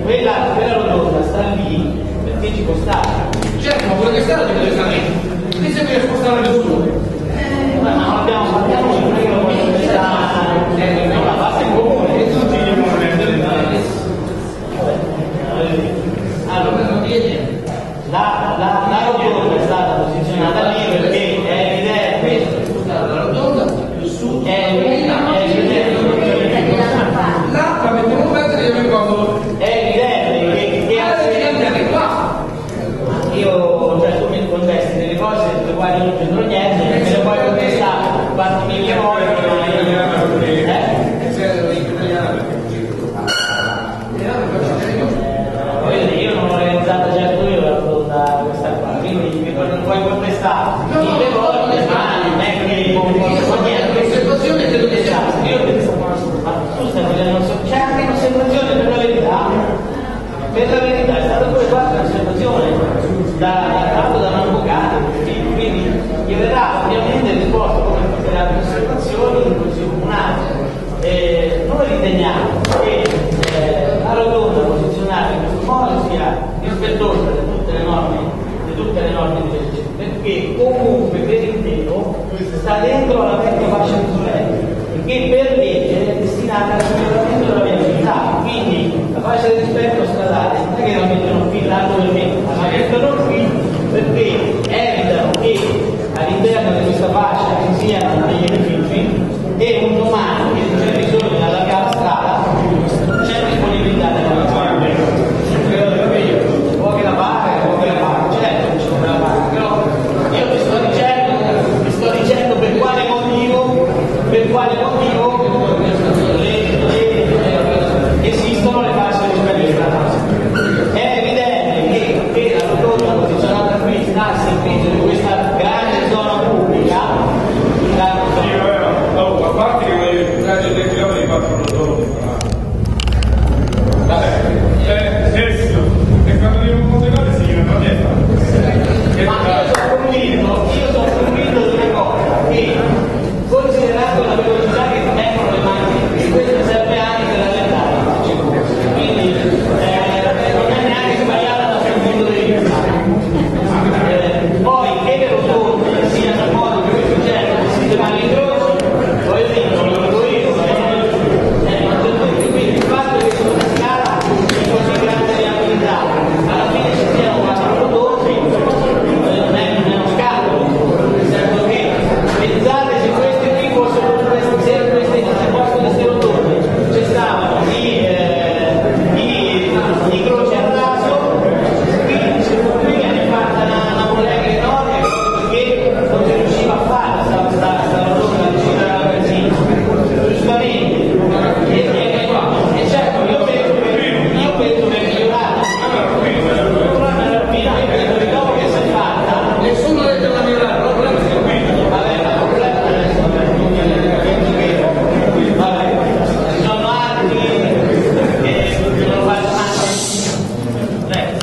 quella, quella rotonda sta lì perché ci può stare. Certo, ma quello che sta deve stare lì. Lì si deve spostare nessuno. Ma non abbiamo sappiamo non è che lo vogliono stare, no, la base è comune, e tutti gli allora, non dire niente. La, la, la rotonda è stata posizionata lì perché è evidente, Scusate, la rotonda più su è evidente, là la mettiamo in mezzo e andiamo in comodo. è evidente che, che Ah, devi andare qua. io, cioè tu mi contesti delle cose sulle quali non c'entro niente, me le puoi contestare quanti mille volte, eh? Io non l'ho realizzata certo io la rotonda questa qua, quindi non puoi contestare mille volte, ma non è che non niente. L'osservazione credo che sia. Io penso, ma tu stai facendo, c'è anche un'osservazione per la verità, per la verità è stata pure fatta un'osservazione da, fatto da un avvocato, quindi gli verrà ovviamente risposto come tutte le altre osservazioni in consiglio comunale. Eh, noi riteniamo che eh, la rotonda posizionata in questo modo sia rispettosa di tutte le norme, di tutte le norme di legge, perché comunque per intero sta dentro alla vecchia fascia di Sorelli, che per legge è destinata al miglioramento della viabilità, quindi la fascia di rispetto stradale non è che la mettono qui lato per me, ma la mettono qui perché evitano che all'interno di questa fascia ci siano degli edifici e un domani che c'è bisogno di allargare la strada non c'è disponibilità della zona. Può che la paga, può che la paga, certo che c'è una paga, però io ti sto dicendo, ti sto dicendo per quale motivo, per quale motivo le, le, le, esistono le fasce di rispetto. È evidente che, che la rotonda posizionata qui sta al servizio di questa grande zona pubblica. No, a parte che voglio dare dei chilometri di quattro rotonde, vabbè, eh, adesso, e quando devo continuare si chiama dietro. Ma io sono convinto, io sono convinto di una cosa, che considerato la velocità che tengono le macchine, questo serve anche per allentare, quindi eh, non è neanche sbagliata da quel punto di vista. Eh, poi che le rotonde siano in modo che questo genere di sistemare l'incrocio, voglio dire, non lo dico io, eh, non c'è dubbio, quindi il fatto che su una scala di così grande viabilità alla fine ci siano quattro rotonde non è, non è uno scandalo, nel senso che pensate se questi qui fossero se questi se fossero queste rotonde ci stavano i, eh, i, i croci a raso, qui, qui viene fatta una, una molega enorme perché non si riusciva a fare sta, sta, sta rotonda vicino alla benzina, giustamente, e, e, e certo io penso che io penso che è migliorata, io penso che dopo che si è fatta Nessuno deve la migliorare, il problema è che vabbè, ma il problema adesso penso che vabbè, ci sono altri che non lo fanno mai. Prego.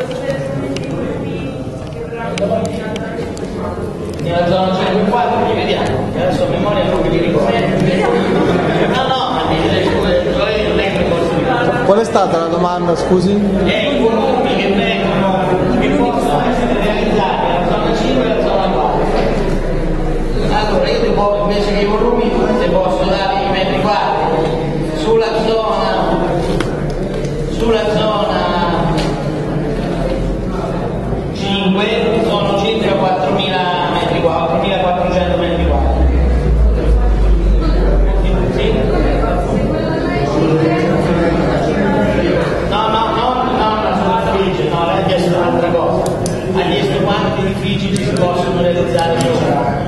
Nella zona centoquattro li vediamo, che adesso a memoria non me li ricordo. No, no, ma mi non è che posso ricordare. Qual è stata la domanda, scusi? E i volumi che vengono, che possono essere realizzati nella zona cinque e nella zona quattro. Allora io devo, invece che i volumi, se posso dare i metri quadri sulla zona, sulla zona cinque sono circa quattromila metri quadri, quattromilaquattrocento metri quadri. Sì? No, no, no, no, la superficie, no, lei ha chiesto un'altra cosa. Ha chiesto quanti edifici ci si possono realizzare sopra.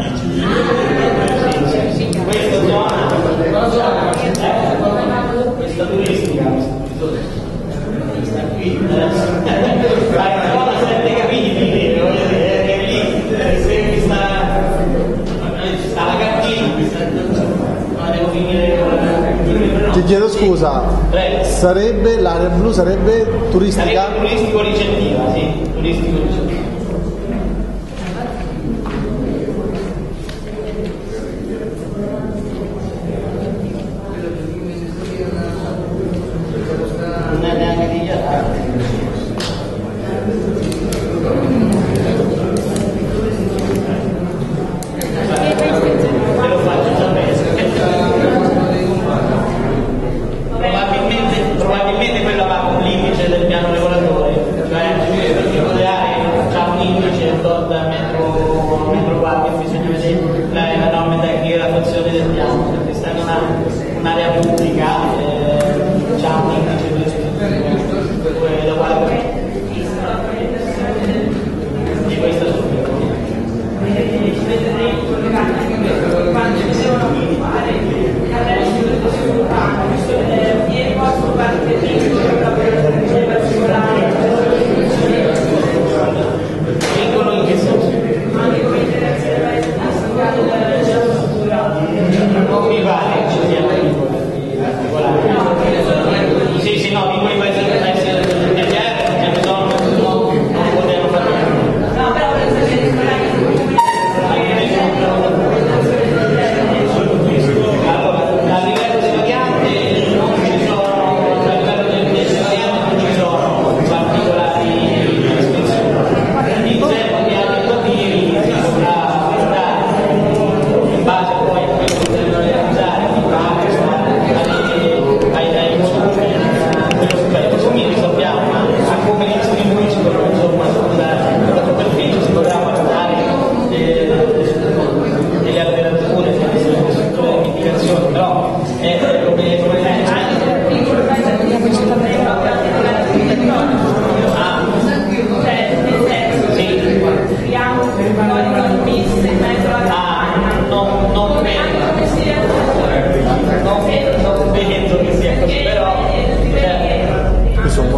Questa zona, eh, questa turistica, questa qui, eh, la zona sette capitoli, voglio dire, che lì, se mi sta, sta la cartina, ma devo finire con Ti chiedo scusa, Prego. sarebbe l'area blu sarebbe turistica? Sarebbe turistico ricettiva, sì, turistico ricettiva. Non è neanche dichiarato.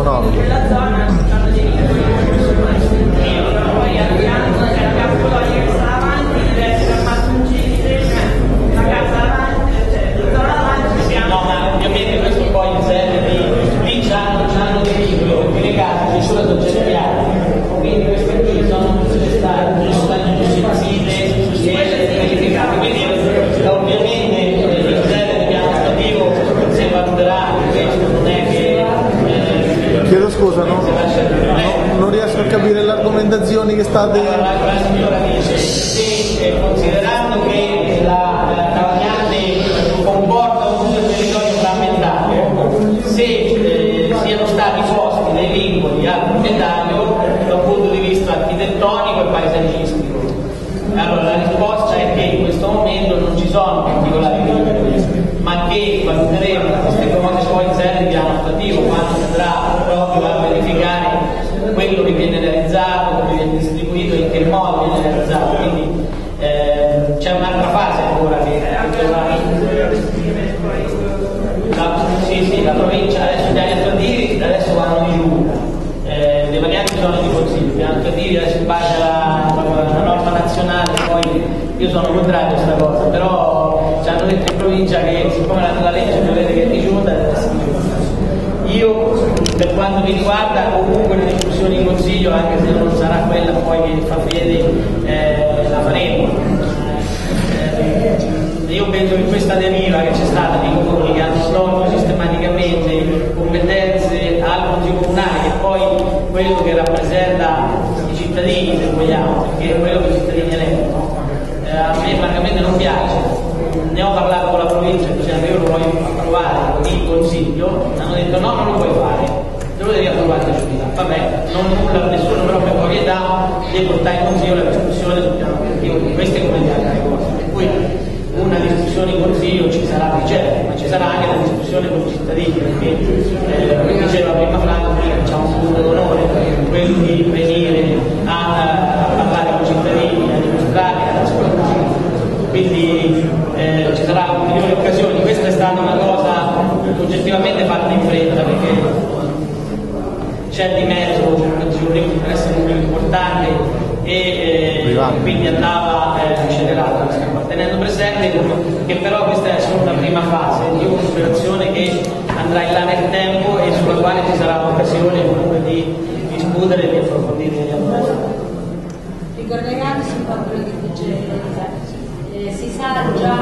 economico. quella zona hanno dei poi al fianco c'è la casa colonia che sta avanti, deve essere armato un giro, la casa avanti, cioè la zona avanti. No, ma ovviamente questo poi in serie di lì c'hanno, c'hanno dei vincoli, perché le case di solo sono generali, quindi queste qui sono necessarie, non stanno gestite e verificate, quindi ovviamente in serie di piano stativo si valuterà, questo non è che eh, Chiedo scusa, no? No, non riesco a capire le argomentazioni che state. la, la signora dice se eh, considerando che la, la variante comporta un uso del territorio frammentario, se eh, siano stati posti dei vincoli al proprietario da un punto di vista architettonico e paesaggistico. Allora la risposta è che in questo momento non ci sono particolari vincoli, ma che valuteremo queste cose poi in sede di piano stativo quando si andrà proprio a verificare quello che viene realizzato, come viene distribuito e in che modo viene realizzato. Quindi eh, c'è un'altra fase ancora che la, sì, sì, la provincia adesso gli attuativi adesso vanno di giù, eh, le varianti sono di consiglio, gli attuativi adesso in base alla, alla norma nazionale, poi io sono contrario a questa cosa, però ci hanno detto in provincia che siccome la, la legge prevede che è di giunta deve essere di giunta. Io per quanto mi riguarda comunque le discussioni in consiglio, anche se non sarà quella poi che fa fede, eh, la faremo. Eh, io penso che questa deriva che c'è stata di comuni che hanno tolto sistematicamente competenze al Consiglio Comunale, che poi quello che rappresenta i cittadini, se vogliamo, perché è quello che i cittadini eleggono, eh, a me francamente non piace. Ne ho parlato con la provincia dicendo io lo voglio approvare in consiglio, hanno detto no, non lo puoi fare, lo devi approvare in giunta. Vabbè, non nulla, nessuno però per proprietà di portare in consiglio la discussione sul piano operativo di queste come di altre cose. Per cui una discussione in consiglio ci sarà di certo, ma ci sarà anche la discussione con i cittadini, perché eh, come diceva prima Franco, noi facciamo un punto d'onore, quello di venire a, a parlare con i cittadini, a dimostrare, a ascoltare. Quindi eh, ci sarà ulteriori occasioni. Questa è stata una cosa oggettivamente fatta in fretta perché c'è di mezzo un interesse molto importante e eh, quindi andava eh, accelerato, tenendo presente che però questa è solo una prima fase di un'operazione che andrà in là nel tempo e sulla quale ci sarà l'occasione comunque di discutere e di approfondire gli argomenti. Ricorderete sul fatto che dice Eh, si sa già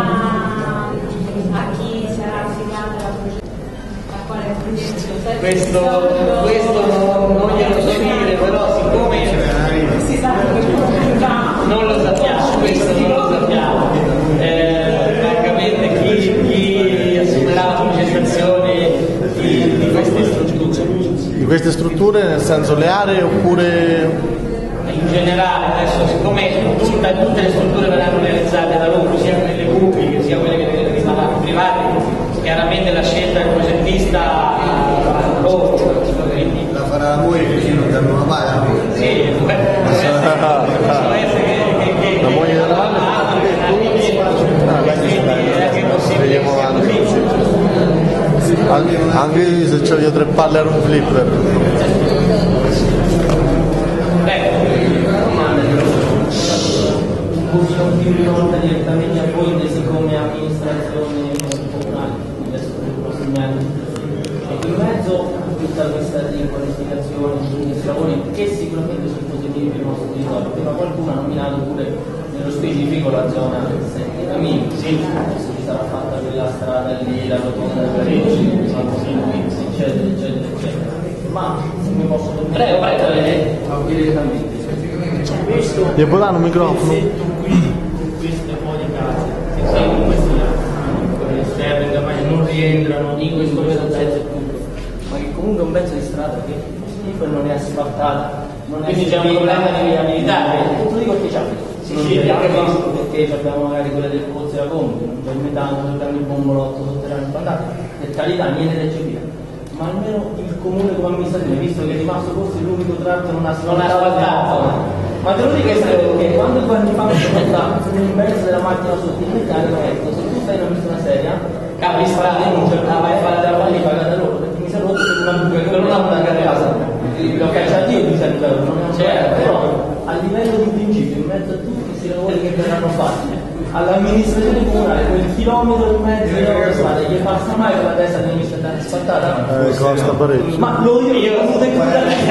a chi sarà affidata la procedura, a quale procedura? Questo, questo non, non glielo so dire, però siccome si sa non lo sappiamo, questo non lo sappiamo, eh, francamente chi, chi assumerà la progettazione di, di queste strutture? Di queste strutture nel senso le aree oppure. In generale, adesso siccome tutta, tutte le strutture verranno realizzate da loro, sia quelle pubbliche sia quelle che rimarranno private, chiaramente la scelta del progettista farà loro, quindi la farà voi che non danno una paga. sì, può essere che, che La moglie della Valle è possibile anche se c'ho io tre palle era un flipper. non più rivolta direttamente a voi intesi come amministrazione comunale adesso per i prossimi anni. E in mezzo a tutta questa riqualificazione di questi lavori che sicuramente sono positivi per il nostro territorio, prima qualcuno ha nominato pure nello specifico la zona Sette Camini, sì, ci sarà fatta quella strada lì, la rotonda della Parigi, eccetera, eccetera, eccetera. Ma se mi posso prego, prego, direttamente. Questo Gli può dare un microfono? queste poi di case che seguono questi esterni non rientrano in questo pezzo punto, ma che comunque è un pezzo di strada che schifo e non è asfaltata, non è quindi c'è un problema di viabilità. Tutto dico che c'è, sì, sì, capisco perché abbiamo magari quelle del Pozzo e la Conte, non c'è il metano, soltanto il bombolotto sotterraneo fantastico, per carità niente da eccepire, ma almeno il comune come amministrazione, visto che è rimasto forse l'unico tratto non asfaltato. Ma te lo dico che quando due anni fa mi sono portato nel mezzo della macchina sotto il meccanico, ecco, se tu fai una persona seria, capi strada e non vai a fare la palla e paga da loro, perché mi si è rotto per una buca che non ha una casa. questi lavori che verranno fatti all'amministrazione comunale, quel chilometro e mezzo di autostrada gli passa mai con la testa di un'inizio stata asfaltata? Eh, costa parecchio. Ma lo io io lo no,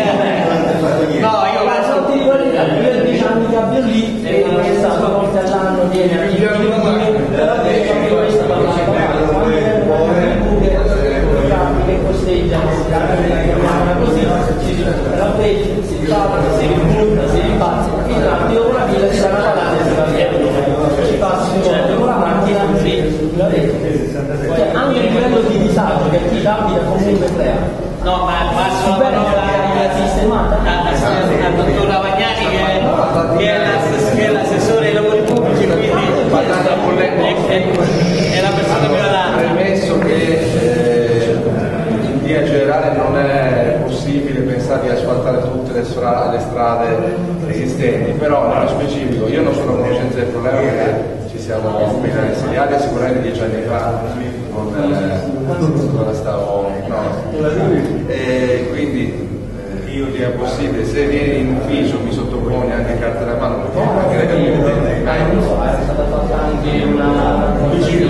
io la so ti ricordi io ho dieci anni che abito lì e è stato due volte all'anno viene a dire però questa che costeggiano, così, però vedi, si riparta, si ributta, si ripazza, il traffico con la fila si sarà parlata e si va via. Ci passi con la macchina, sì, la rete. Cioè, anche il livello di disagio che chi abita comunque crea. No, ma passo la parola sistemata al dottor Ravagnani che è l'assessore ai lavori pubblici, quindi è la persona più adatta. Premesso che eh, in via generale non è possibile pensare di asfaltare tutte le strade, le strade esistenti, però nello specifico io non sono a conoscenza del problema perché ci siamo appena insediati e sicuramente dieci anni fa con, eh, con la stavo no. E quindi eh, io dia possibile, se vieni in ufficio mi sottoponi anche carta da mano perché anche le è stata fatta anche una vicino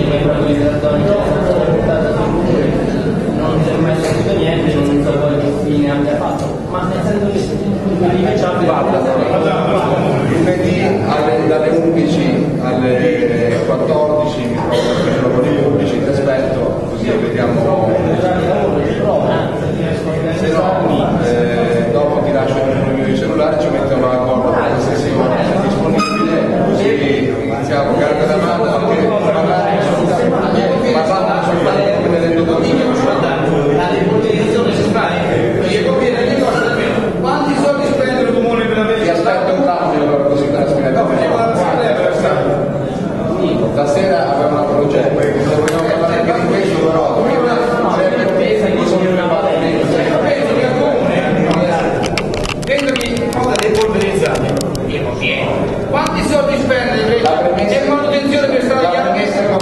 non si è mai sentito niente, non so poi che fine abbia fatto, ma nel senso che rifacciamo lunedì alle, dalle undici alle quattordici mi trovo per i lavori pubblici, ti aspetto così vediamo, se no eh, dopo ti lascio il numero di cellulare, ci mettiamo d'accordo per qualsiasi ora disponibile, così iniziamo carta da mano anche parlare parlando soltanto come nel dominio la depolitizzazione si fa perché conviene ogni cosa da meno. Quanti soldi spende il comune per avere ti aspetto un cambio allora così da spiegare. Stasera abbiamo un altro progetto, se vogliamo parlare anche di questo però dobbiamo c'è per te che sono una parte penso che al comune vendomi cosa depolverizzati io non viene quanti soldi spende invece e manutenzione per strada la premessa che ho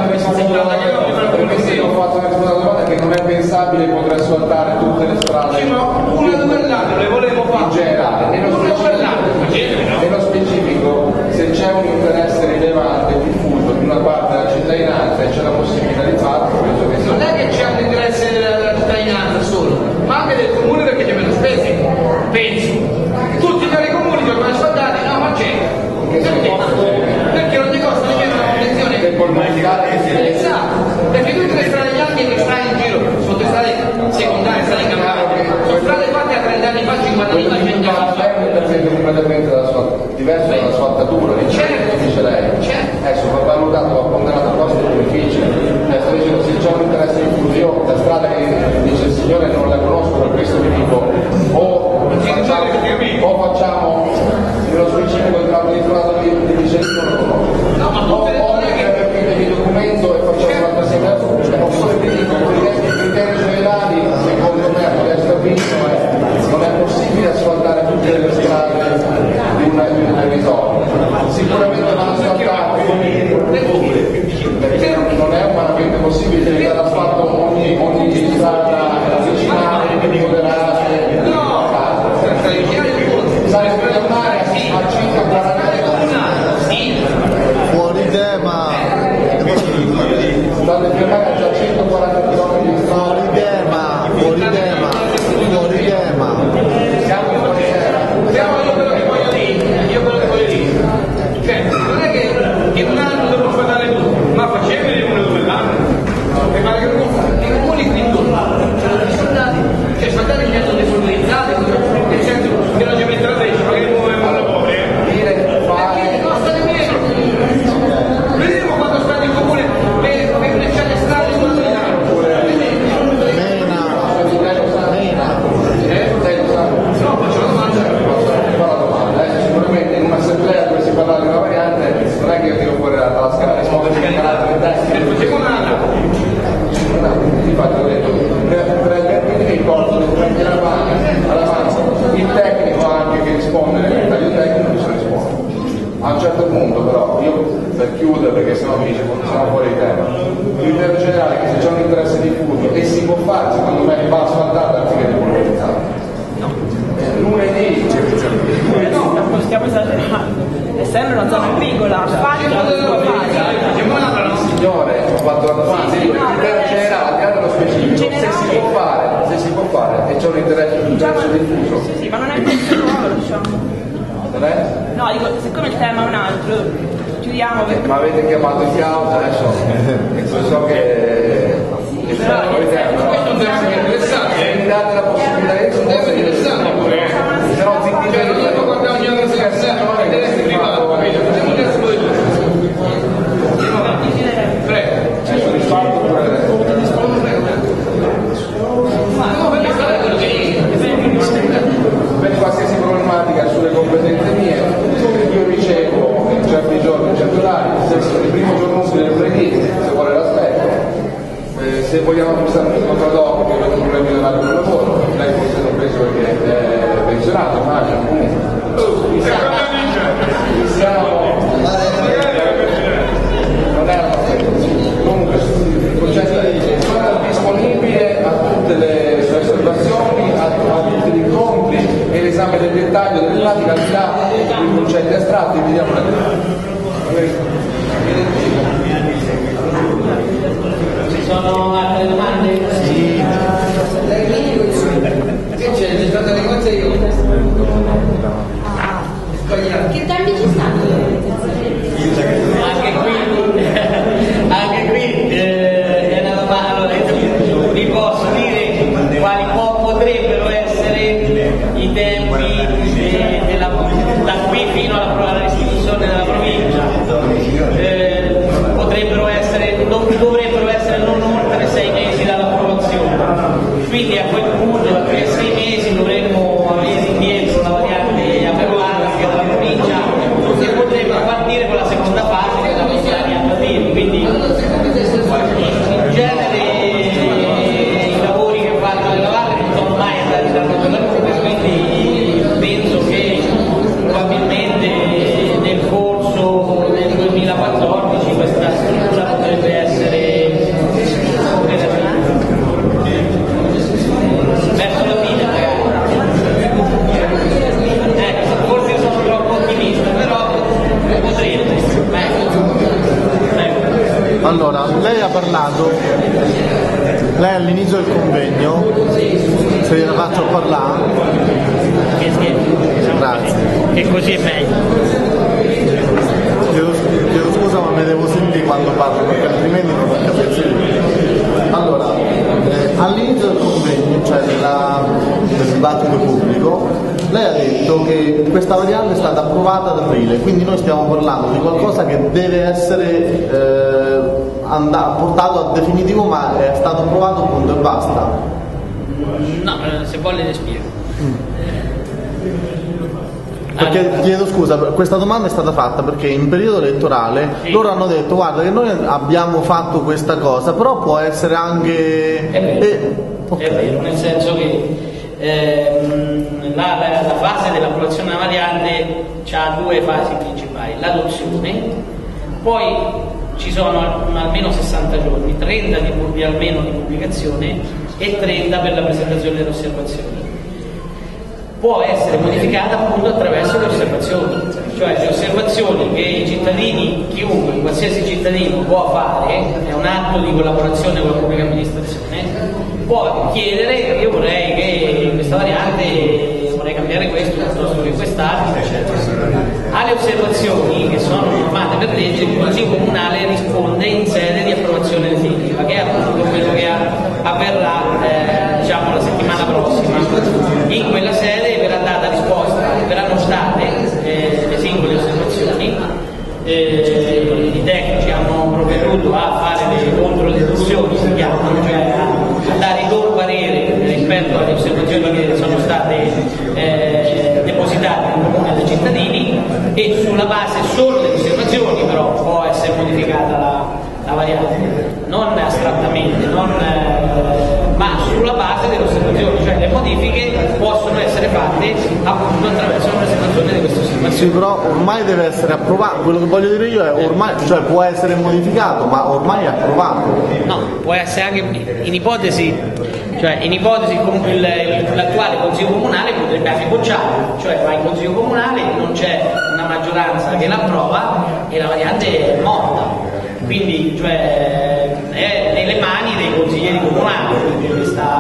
fatto nel domanda che non è pensabile poter asfaltare tutte le strade una per l'altro le volevo fare in generale nello specifico se c'è un interesse rilevante diffuso in una parte della cittadinanza e c'è la possibilità di farlo penso che sia non è che c'è un interesse della cittadinanza solo ma anche del comune perché c'è meno spese penso tutti gli altri comuni che ormai asfaltati no ma c'è perché? Perché non ti costa nemmeno la manutenzione esatto perché tutte le strade bianche che strade in giro sono strade secondarie strade in campagna sono strade fatte a trenta anni fa cinquanta anni fa cento anni fa perché completamente diverso dall'asfaltatura certo dice lei adesso va valutato va ponderato il costo più difficile adesso dicevo se c'è un interesse diffuso io la strada che dice il signore non la conosco per questo vi dico o facciamo, o facciamo nello specifico il cambio di strada di Vicenzo non lo conosco no ma o perché il documento e facciamo la trasferta oppure vi dico i criteri generali secondo me adesso vinto non è possibile asfaltare tutte le strade di un territorio sicuramente vanno asfaltate perché non è umanamente possibile diventare asfalto ogni, ogni strada vicinale moderate no sarebbe tornare a centoquaranta Fuori tema. state fermare a già centoquaranta chilometri Fuori tema. Fuori tema. Fuori tema. abbastanza diffuso. Sì, sì, ma non è questo il ruolo, diciamo. Non è? No, dico, siccome il tema è un altro, chiudiamo per... Ma avete chiamato in causa adesso? So che... Però, questo è un tema che è interessante. Se mi date la possibilità di un tema interessante pure. se no zitti Cioè, non dico quando ogni altra sera, non è interesse privato, capito? Facciamo il terzo poi prego. è soddisfatto pure No, perché fare quello che per qualsiasi problematica sulle competenze mie io ricevo in certi giorni, in certi orari, il primo giorno utile del lunedì, se vuole l'aspetto. Eh, se vogliamo acquistare un incontro dopo che avete problemi di orario di lavoro, lei forse non penso perché è pensionato, immagino, comunque. Siamo non è una comunque il concetto è sono disponibile a tutte le sue osservazioni, a, a tutti gli incontri e l'esame del dettaglio delle pratiche al di là dei concetti astratti, vediamo Ci sono altre domande? Sì. Che c'è? C'è stata le cose io. Sbagliato. Che tempi ci stanno? Anche qui, anche qui eh, è una domanda. Allora, io vi posso dire quali po- potrebbero essere i tempi eh, della, da qui fino alla, alla restituzione della provincia. Eh, potrebbero essere, non dovrebbero essere non oltre sei mesi dall'approvazione. Quindi a quel punto, da quei sei mesi, dovremmo avere indietro la variante aperlantica della provincia e potremmo partire con la seconda fase che è la questione attuativa. Quindi in genere i lavori che fanno le lavagne non sono mai andati tanto per la Roma, quindi penso che probabilmente nel corso del duemilaquattordici questa struttura potrebbe essere verso la fine magari. Ecco, forse sono troppo ottimista, però potrebbe. Ecco. Allora, lei ha parlato, lei all'inizio del convegno, se gliela faccio parlare, Che scherzo. grazie. Che così è meglio. Chiedo, chiedo scusa ma mi devo sentire quando parlo perché altrimenti non ho capito. Allora, eh, all'inizio del convegno, cioè della, del dibattito pubblico, lei ha detto che questa variante è stata approvata ad aprile, quindi noi stiamo parlando di qualcosa che deve essere eh, and- portato a definitivo, ma è stato approvato punto e basta. No, se vuole le spiego. Perché Allora. chiedo scusa, questa domanda è stata fatta perché in periodo elettorale Sì. loro hanno detto guarda che noi abbiamo fatto questa cosa, però può essere anche... È vero, eh, ok. è vero, nel senso che ehm, la, la, la fase dell'approvazione della variante ha due fasi principali, l'adozione, poi ci sono al- almeno sessanta giorni, trenta di, di almeno di pubblicazione e trenta per la presentazione delle osservazioni. Può essere modificata appunto attraverso le osservazioni, cioè le osservazioni che i cittadini, chiunque, qualsiasi cittadino può fare, è un atto di collaborazione con la pubblica amministrazione, può chiedere io vorrei che questa variante, vorrei cambiare questo piuttosto che quest'altro, eccetera. Alle osservazioni che sono normate per legge, il Consiglio Comunale risponde in sede di approvazione definitiva, che è appunto quello che avverrà eh, diciamo la settimana prossima. In quella sede verrà data risposta, verranno state eh, le singole osservazioni, eh, i tecnici hanno provveduto a fare le controdeduzioni, si chiamano, cioè a, a dare il loro parere rispetto alle osservazioni che sono state eh, depositate nel comune dai cittadini, e sulla base solo delle osservazioni però può essere modificata la, la variante, non astrattamente, non, eh, ma sulla base delle osservazioni, cioè le modifiche possono essere fatte appunto attraverso la presentazione di queste osservazioni. Sì, però ormai deve essere approvato, quello che voglio dire io è ormai, cioè può essere modificato, ma ormai è approvato. No, può essere anche in ipotesi, cioè in ipotesi il- il- l'attuale Consiglio Comunale potrebbe anche bocciare, cioè va in Consiglio Comunale, non c'è una maggioranza che l'approva e la variante è morta. Quindi cioè, è nelle mani dei consiglieri comunali questa,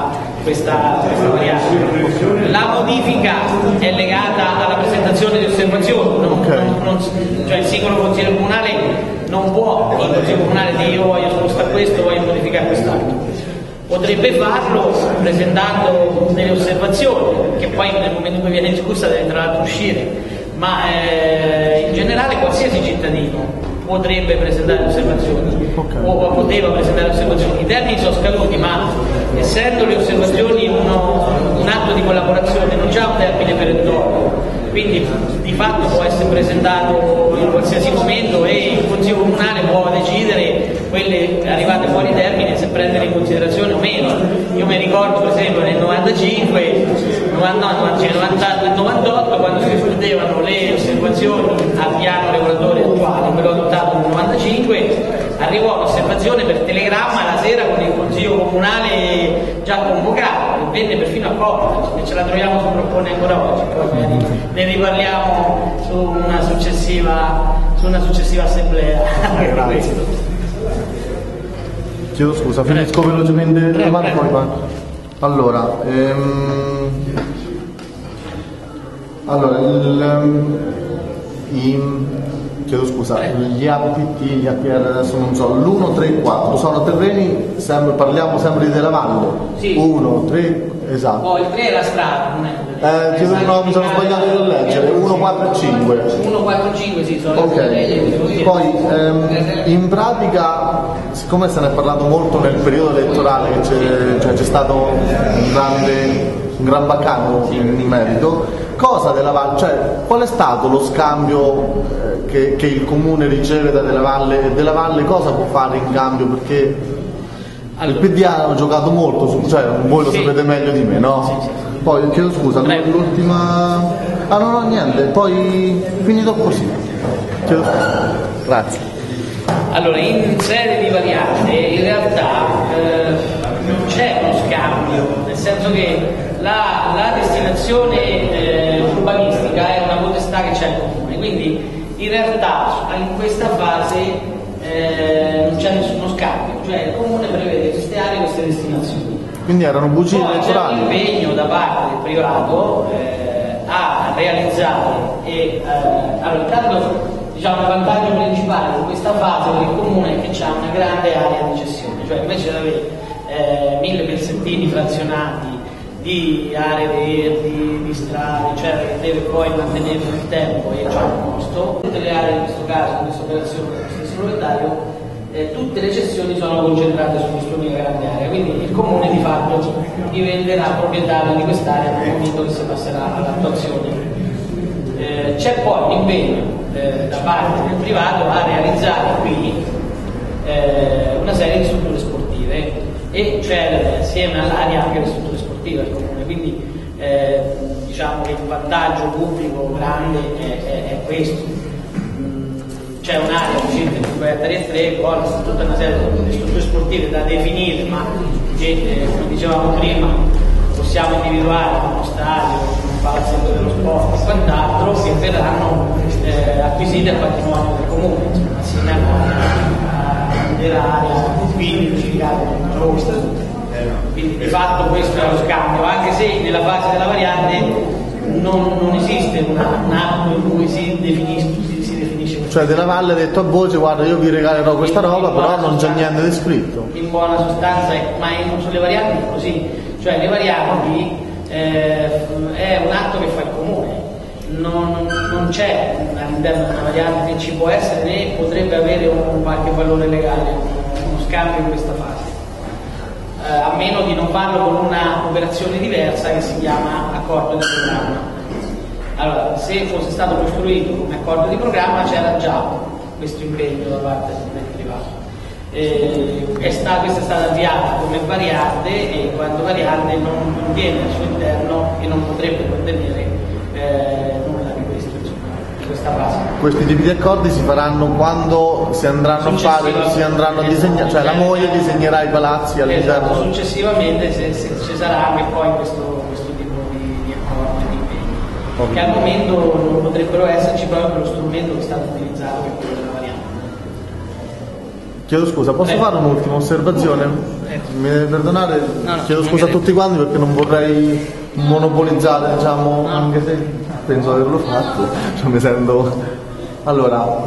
questa, questa variante. La modifica è legata alla presentazione di osservazioni, non, Okay. non, non, cioè il singolo consigliere comunale non può, il consiglio comunale dire io voglio spostare questo, voglio modificare quest'altro. Potrebbe farlo presentando delle osservazioni, che poi nel momento in cui viene discussa deve tra l'altro uscire, ma eh, in generale qualsiasi cittadino potrebbe presentare osservazioni o poteva presentare osservazioni. I termini sono scaduti, ma essendo le osservazioni uno, un atto di collaborazione non c'è un termine perentorio, quindi di fatto può essere presentato in qualsiasi momento e il Consiglio Comunale può decidere quelle arrivate fuori termine se prendere in considerazione o meno. Io mi ricordo per esempio nel novantacinque, novanta, nel novantotto, quando si discutevano le osservazioni al piano regolatore attuale, quello adottato nel novantacinque, arrivò un'osservazione per telegramma la sera con il Consiglio Comunale già convocato, e venne perfino accolta, e ce la troviamo sul propone ancora oggi, poi ne riparliamo su una successiva, su una successiva assemblea. Grazie. Chiedo scusa, finisco velocemente la mano, poi parlo. Allora, ehm, allora il, ehm, i, chiedo scusa, gli A P T, gli A P R adesso non so, l'uno, tre, quattro sono terreni, sempre, parliamo sempre di della valle? Sì. uno, tre, esatto. Oh, il tre è la strada, non è? Eh, chiedo, no, mi sono sbagliato di leggere, uno, quattro e cinque. uno, quattro, cinque, sì, sono Ok, le poi ehm, in pratica, siccome se ne è parlato molto nel periodo elettorale, che c'è, cioè, c'è stato un grande, un gran baccano in merito, cosa della Valle, cioè qual è stato lo scambio eh, che, che il comune riceve da Della Valle e Della Valle cosa può fare in cambio? Perché Allora. il P D A hanno giocato molto, su, cioè voi lo Sì. sapete meglio di me, no? Sì, sì, sì. Poi chiedo scusa, Prego. l'ultima... Ah no, no, niente, poi finito così. Chiedo scusa. Grazie. Allora, in sede di variante in realtà eh, non c'è uno scambio, nel senso che la, la destinazione eh, urbanistica è una potestà che c'è il comune, quindi in realtà in questa fase eh, non c'è nessuno scambio, cioè il comune prevede queste aree e queste destinazioni. Quindi erano bugie Poi c'è un elettorali. impegno da parte del privato eh, a realizzare e eh, allora intanto diciamo il vantaggio principale di questa fase per il comune è che c'è una grande area di gestione, cioè invece di avere eh, mille pezzettini frazionati di aree verdi, di strade, eccetera, che deve poi mantenere nel tempo e c'è un costo, tutte le aree in questo caso, in questa operazione dello stesso proprietario, eh, tutte le cessioni sono concentrate su quest'unica grande area, quindi il comune di fatto diventerà proprietario di quest'area nel momento che si passerà all'attuazione. Eh, c'è poi l'impegno eh, da parte del privato a realizzare qui eh, una serie di strutture sportive e cioè assieme all'area anche le strutture sportive del comune, quindi eh, diciamo che il vantaggio pubblico grande è, è, è questo. C'è un'area di circa cinque ettari e tre con tutta una serie di strutture sportive da definire, ma che eh, come dicevamo prima possiamo individuare uno stadio, un palazzetto dello sport e quant'altro che verranno eh, acquisiti al patrimonio del comune, insomma, assieme all'area, quindi unificate quindi di fatto questo è lo scambio, anche se nella fase della variante non, non esiste una, un atto in cui si definisce, si, si definisce questo. Cioè Della Valle ha detto a voce guarda io vi regalerò questa roba, però non c'è niente di scritto. In buona sostanza, ma in, sulle varianti è così, cioè le varianti eh, è un atto che fa il comune, non, non c'è all'interno di una variante che ci può essere né potrebbe avere un qualche valore legale, uno scambio in questa fase. Eh, a meno di non farlo con una operazione diversa che si chiama accordo di programma. Allora, se fosse stato costruito come accordo di programma c'era già questo impegno da parte del privato. Eh, è sta, questa è stata avviata come variante e quando variante non contiene al suo interno e non potrebbe contenere eh, nulla di questo, insomma, di questa fase. Questi tipi di accordi si faranno quando si andranno a fare, si andranno a disegnare, cioè la moglie disegnerà i palazzi all'interno. Esatto, successivamente se, se ci sarà anche poi questo, questo tipo di, di accordi, di impegni, okay, che al momento non potrebbero esserci proprio per lo strumento che è stato utilizzato, che è quello della variante. Chiedo scusa, posso Prego. fare un'ultima osservazione? Mi deve perdonare, No, no, chiedo scusa a tutti quanti perché non vorrei monopolizzare, diciamo, No. anche se penso di averlo fatto, cioè mi sento... Allora,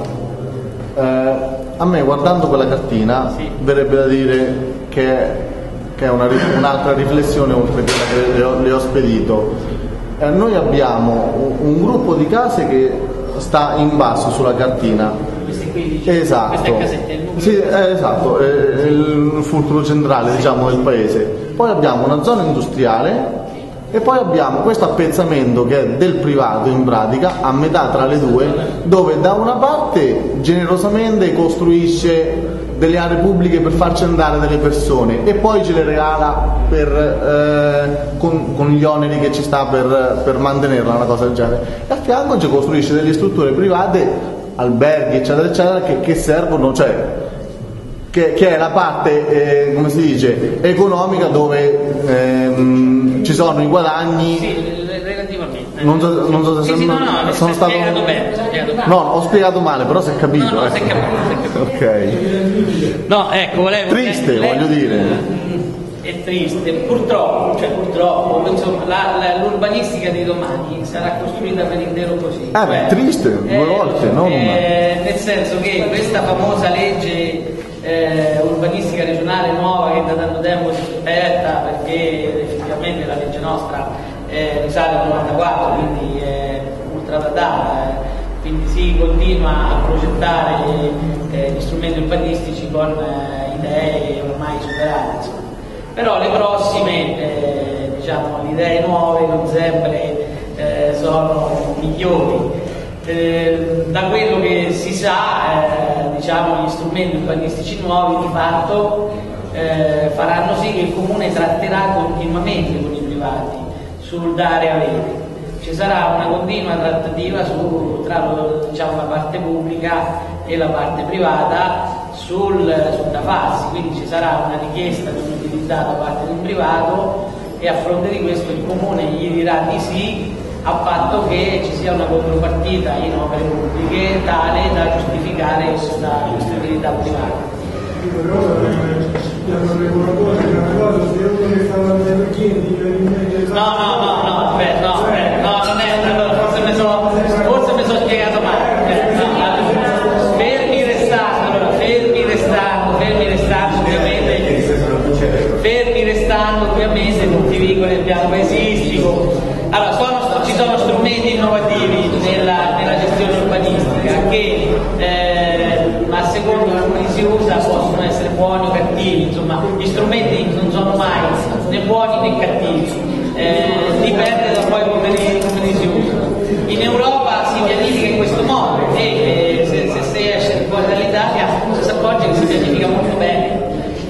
eh, a me guardando quella cartina Sì. verrebbe da dire che, che è una, un'altra riflessione oltre a quella che le ho, le ho spedito. Eh, noi abbiamo un, un gruppo di case che sta in basso sulla cartina. Queste qui, dici, Esatto, queste casette, il nucleo. sì, eh, esatto, è il fulcro centrale, diciamo, del paese. Poi abbiamo una zona industriale e poi abbiamo questo appezzamento che è del privato in pratica, a metà tra le due, dove da una parte generosamente costruisce delle aree pubbliche per farci andare delle persone e poi ce le regala per, eh, con, con gli oneri che ci sta per, per mantenerla, una cosa del genere. E a fianco ci costruisce delle strutture private, alberghi eccetera eccetera che, che servono, cioè che, che è la parte eh, come si dice economica dove ehm, ci sono i guadagni. Sì, relativamente. Non so, non so se Sì, sì, sono, no, no, sono si è stato spiegato bene, si è spiegato bene. no, ho spiegato male, però si è capito. No, no, ecco. si è capito, si è capito. Ok. No, ecco, volevo... Triste, lei- voglio dire. È triste, purtroppo, cioè purtroppo, insomma, la, la, l'urbanistica di domani sarà costruita per intero così. Eh, cioè, beh, triste, due volte, non una. eh, nel senso che questa famosa legge eh, urbanistica regionale nuova che da tanto tempo si aspetta, perché effettivamente la legge nostra eh, risale al novantaquattro, quindi è ultra datata, eh, quindi si continua a progettare eh, gli strumenti urbanistici con eh, idee ormai superate, insomma. Però le prossime, eh, diciamo, le idee nuove non sempre eh, sono migliori. Eh, da quello che si sa, eh, diciamo, gli strumenti urbanistici nuovi di fatto eh, faranno sì che il comune tratterà continuamente con i privati sul dare e avere. Ci sarà una continua trattativa su, tra diciamo, la parte pubblica e la parte privata sul, sul da farsi, quindi ci sarà una richiesta di un'utilità da parte del privato e a fronte di questo il comune gli dirà di sì a patto che ci sia una contropartita in opere pubbliche tale da giustificare questa, questa utilità privata. No, no, no, no, aspetta, no, aspetta, no, non è, allora, forse mi sono, forse mi sono spiegato male. Eh, no, allora, fermi restando, allora, fermi restando, fermi restando, ovviamente, fermi restando, ovviamente, tutti i vincoli del piano paesistico. Allora, sono, ci sono strumenti innovativi nella, nella gestione urbanistica che, eh, a seconda di come si usa, possono essere buoni o cattivi, insomma, gli strumenti non sono mai né buoni né cattivi. Eh, dipende da poi come li, come li si usano. In Europa si pianifica in questo modo e eh, se, se si esce fuori dall'Italia si accorge che si pianifica molto bene.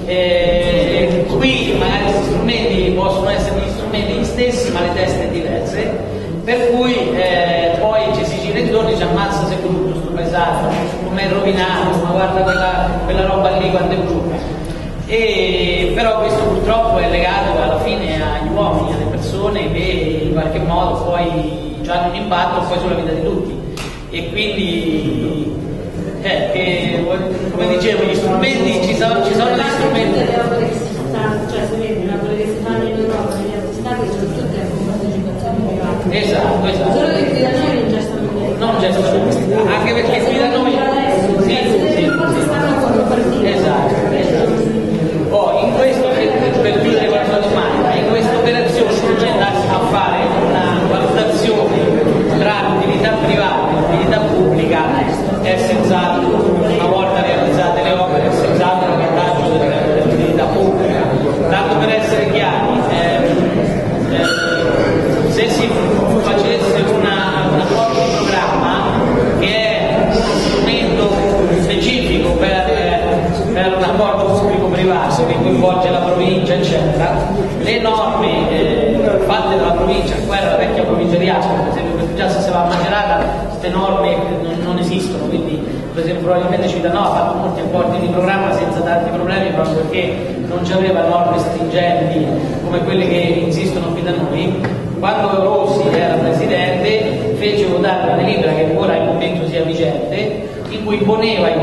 Eh, qui magari questi strumenti possono essere gli strumenti gli stessi ma le teste diverse, per cui eh, poi ci si gira intorno e dice ammazza se è brutto sto paesaggio, com'è rovinato, ma guarda quella, quella roba lì quanto è brutta. E, però questo purtroppo è legato alla fine agli uomini, alle persone che in qualche modo poi hanno un impatto poi sulla vita di tutti e quindi eh, che, come dicevo gli strumenti ci sono, ci sono gli strumenti, cioè se vedi una cosa che si fanno in Europa negli altri stati sono tutte con partecipazioni private, esatto, esatto, solo che qui da noi non c'è stato niente, non c'è stata pubblicità, anche perché qui da noi sì, sì, sì, sì. Esatto, esatto. Oh, in questo, per chiudere con la sua domanda, in questa operazione bisogna andare a fare una valutazione tra l'utilità privata e l'utilità pubblica, è senz'altro, una volta realizzate le opere, è senz'altro un vantaggio dell'utilità pubblica. Tanto per essere chiari, eh, eh, se si facesse una, una forma di programma che è uno strumento specifico per, per un rapporto pubblico-privato che coinvolge la provincia, eccetera, le norme eh, fatte dalla provincia, quella era la vecchia provincia di Ascoli, per esempio, perché già se si va a Macerata queste norme non, non esistono, quindi per esempio probabilmente Civitanova ha fatto molti apporti di programma senza tanti problemi proprio perché non c'aveva norme stringenti come quelle che insistono qui da noi. Quando Rossi era presidente fece votare una delibera che ancora al momento sia vigente, in cui poneva ai comuni che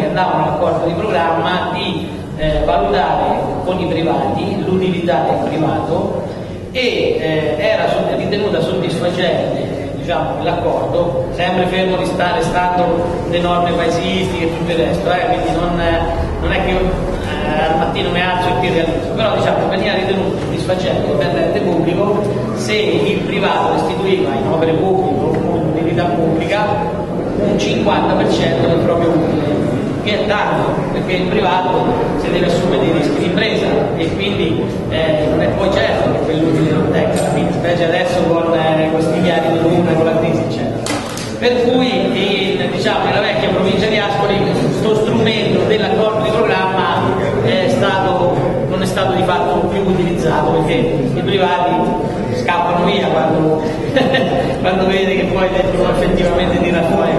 andavano all'accordo di programma di eh, valutare con i privati l'utilità del privato e eh, era ritenuta soddisfacente, diciamo, l'accordo, sempre fermo di stare stando le norme paesistiche e tutto il resto, eh, quindi non, non è che io eh, al mattino mi alzo e ti realizzo, però diciamo veniva ritenuto soddisfacente per l'ente pubblico se il privato restituiva in opere pubbliche o in utilità pubblica un cinquanta per cento del proprio utile, che è tanto, perché il privato si deve assumere dei rischi di impresa e quindi eh, non è poi certo che quell'utile non tenga, quindi specie adesso con eh, questi miliardi di luna, con la crisi eccetera. Per cui in, diciamo, nella vecchia provincia di Ascoli questo strumento dell'accordo di programma è stato, non è stato di fatto più utilizzato, perché i privati scappano via quando, quando vede che poi devono effettivamente tirare fuori.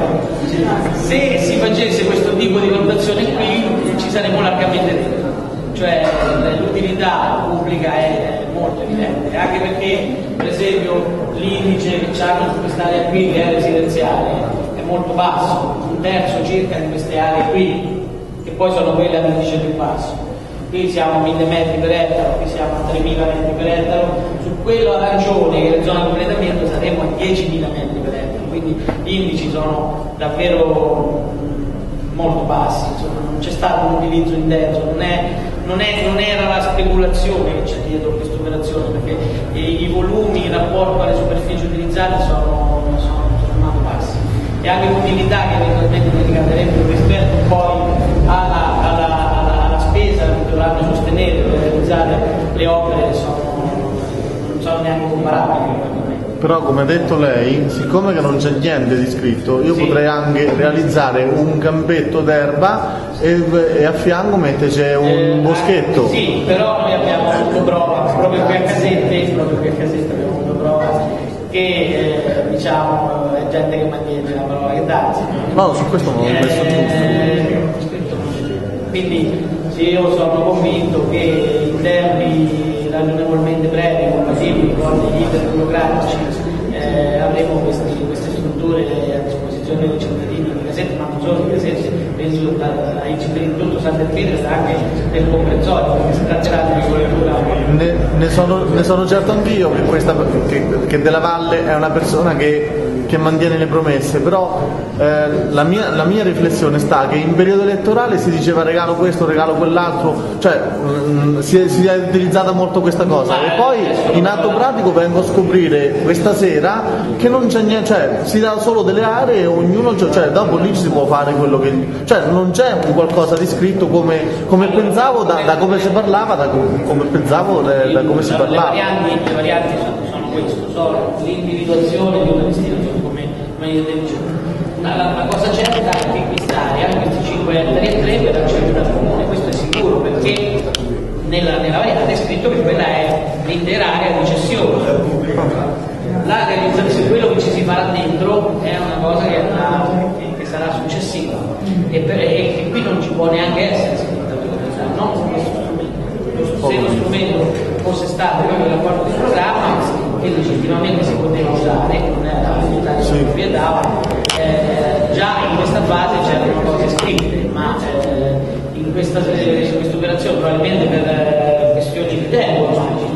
Se si facesse questo tipo di valutazione qui ci saremmo largamente dentro, cioè l'utilità pubblica è molto evidente, anche perché per esempio l'indice che hanno su quest'area qui che è residenziale è molto basso, un terzo circa di queste aree qui, che poi sono quelle all'indice più basso. Qui siamo a mille metri per ettaro, qui siamo a tremila metri per ettaro, su quello arancione che è la zona di completamento saremo a diecimila metri per ettaro, quindi gli indici sono davvero molto bassi, insomma, non c'è stato un utilizzo intenso, non, è, non, è, non era la speculazione che c'è dietro questa operazione, perché i, i volumi in rapporto alle superfici utilizzate sono, sono, sono molto bassi e anche l'utilità che eventualmente ne ricadrebbero rispetto poi alla, alla, alla, alla spesa che dovranno sostenere per realizzare le opere sono, non sono neanche comparabili. Però come ha detto lei, siccome che non c'è niente di scritto, io sì. potrei anche realizzare un campetto d'erba e, e a fianco metterci un eh, boschetto. Sì, però noi abbiamo avuto prova, proprio qui a Casette, proprio qui a Casette abbiamo avuto prova che eh, diciamo è gente che mantiene la parola che dà. No, su questo non ho messo giusto. Quindi sì, io sono convinto che in tempi ragionevolmente brevi, compatibili con gli iter burocratici, eh, avremo questi, queste strutture a disposizione dei cittadini di Casette, ma non solo di Casette, penso ai cittadini di tutto Sant'Elpidio e anche del comprensorio, perché si tratterà di agricoltura. Ne, ne, sono, ne sono certo anch'io che, questa, che, che Della Valle è una persona che, che mantiene le promesse, però eh, la, mia, la mia riflessione sta che in periodo elettorale si diceva regalo questo, regalo quell'altro, cioè mh, si, è, si è utilizzata molto questa cosa e poi in atto pratico vengo a scoprire questa sera che non c'è niente, cioè si dà solo delle aree e ognuno, cioè dopo lì si può fare quello che, cioè non c'è qualcosa di scritto come, come pensavo da, da come si parlava, da come pensavo da, da come si parlava. Le varianti, le varianti sono, sono questo, sono l'individuazione di una destinazione come, come io dicevo. La, la, la cosa certa è che quest'area, questi cinque ettari e tre verrà ceduta al comune, questo è sicuro, perché nella, nella variante è scritto che quella è l'intera area di cessione. La realizzazione, quello che ci si farà dentro è una cosa che, è una, che, che sarà successiva e, per, e che qui non ci può neanche essere scritta, non su questo strumento. Se lo strumento fosse stato proprio l'accordo di programma che legittimamente si poteva usare, che non era la unità di proprietà, eh, già in questa fase c'erano cose scritte, ma eh, in questa, in questa operazione probabilmente per eh, questioni di tempo, immagino,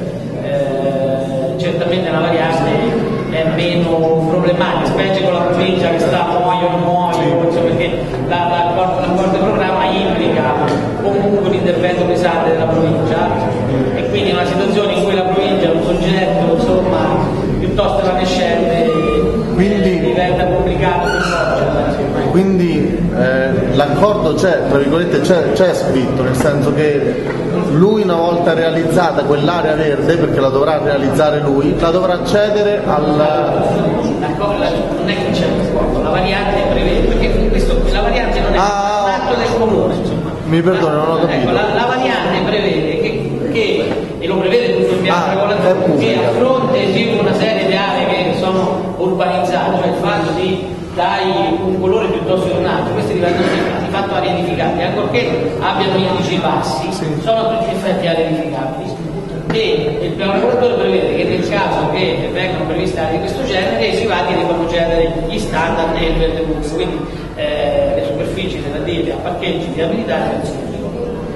certamente una variante è meno problematica, specie con la provincia che sta muoiono, muoiono, perché la, la, l'accordo di programma implica comunque un intervento pesante della provincia e quindi in una situazione in cui la provincia è un soggetto insomma piuttosto evanescente quindi diventa complicato. Quindi eh, l'accordo c'è, tra virgolette, c'è, c'è scritto, nel senso che lui una volta realizzata quell'area verde, perché la dovrà realizzare lui, la dovrà cedere alla... Non è che c'è l'accordo, la variante prevede, perché questo, la variante non è ah, un atto del comune, insomma. Mi perdoni, non ho capito. Ecco, la, la variante prevede che, che, e lo prevede tutto il piano ah, regolatorio, che a fronte di una serie di aree che sono urbanizzate, cioè il fatto di dai un colore piuttosto che un altro, questi diventano di fatto aree edificate, ancorché abbiano indici bassi, sì. sono a tutti gli effetti aree edificabili. E il piano regolatore prevede che nel caso che vengano previste aree di questo genere si va a dire come cedere gli standard nel verde pubblico, quindi eh, le superfici adibite a parcheggi viabilità del pubblico.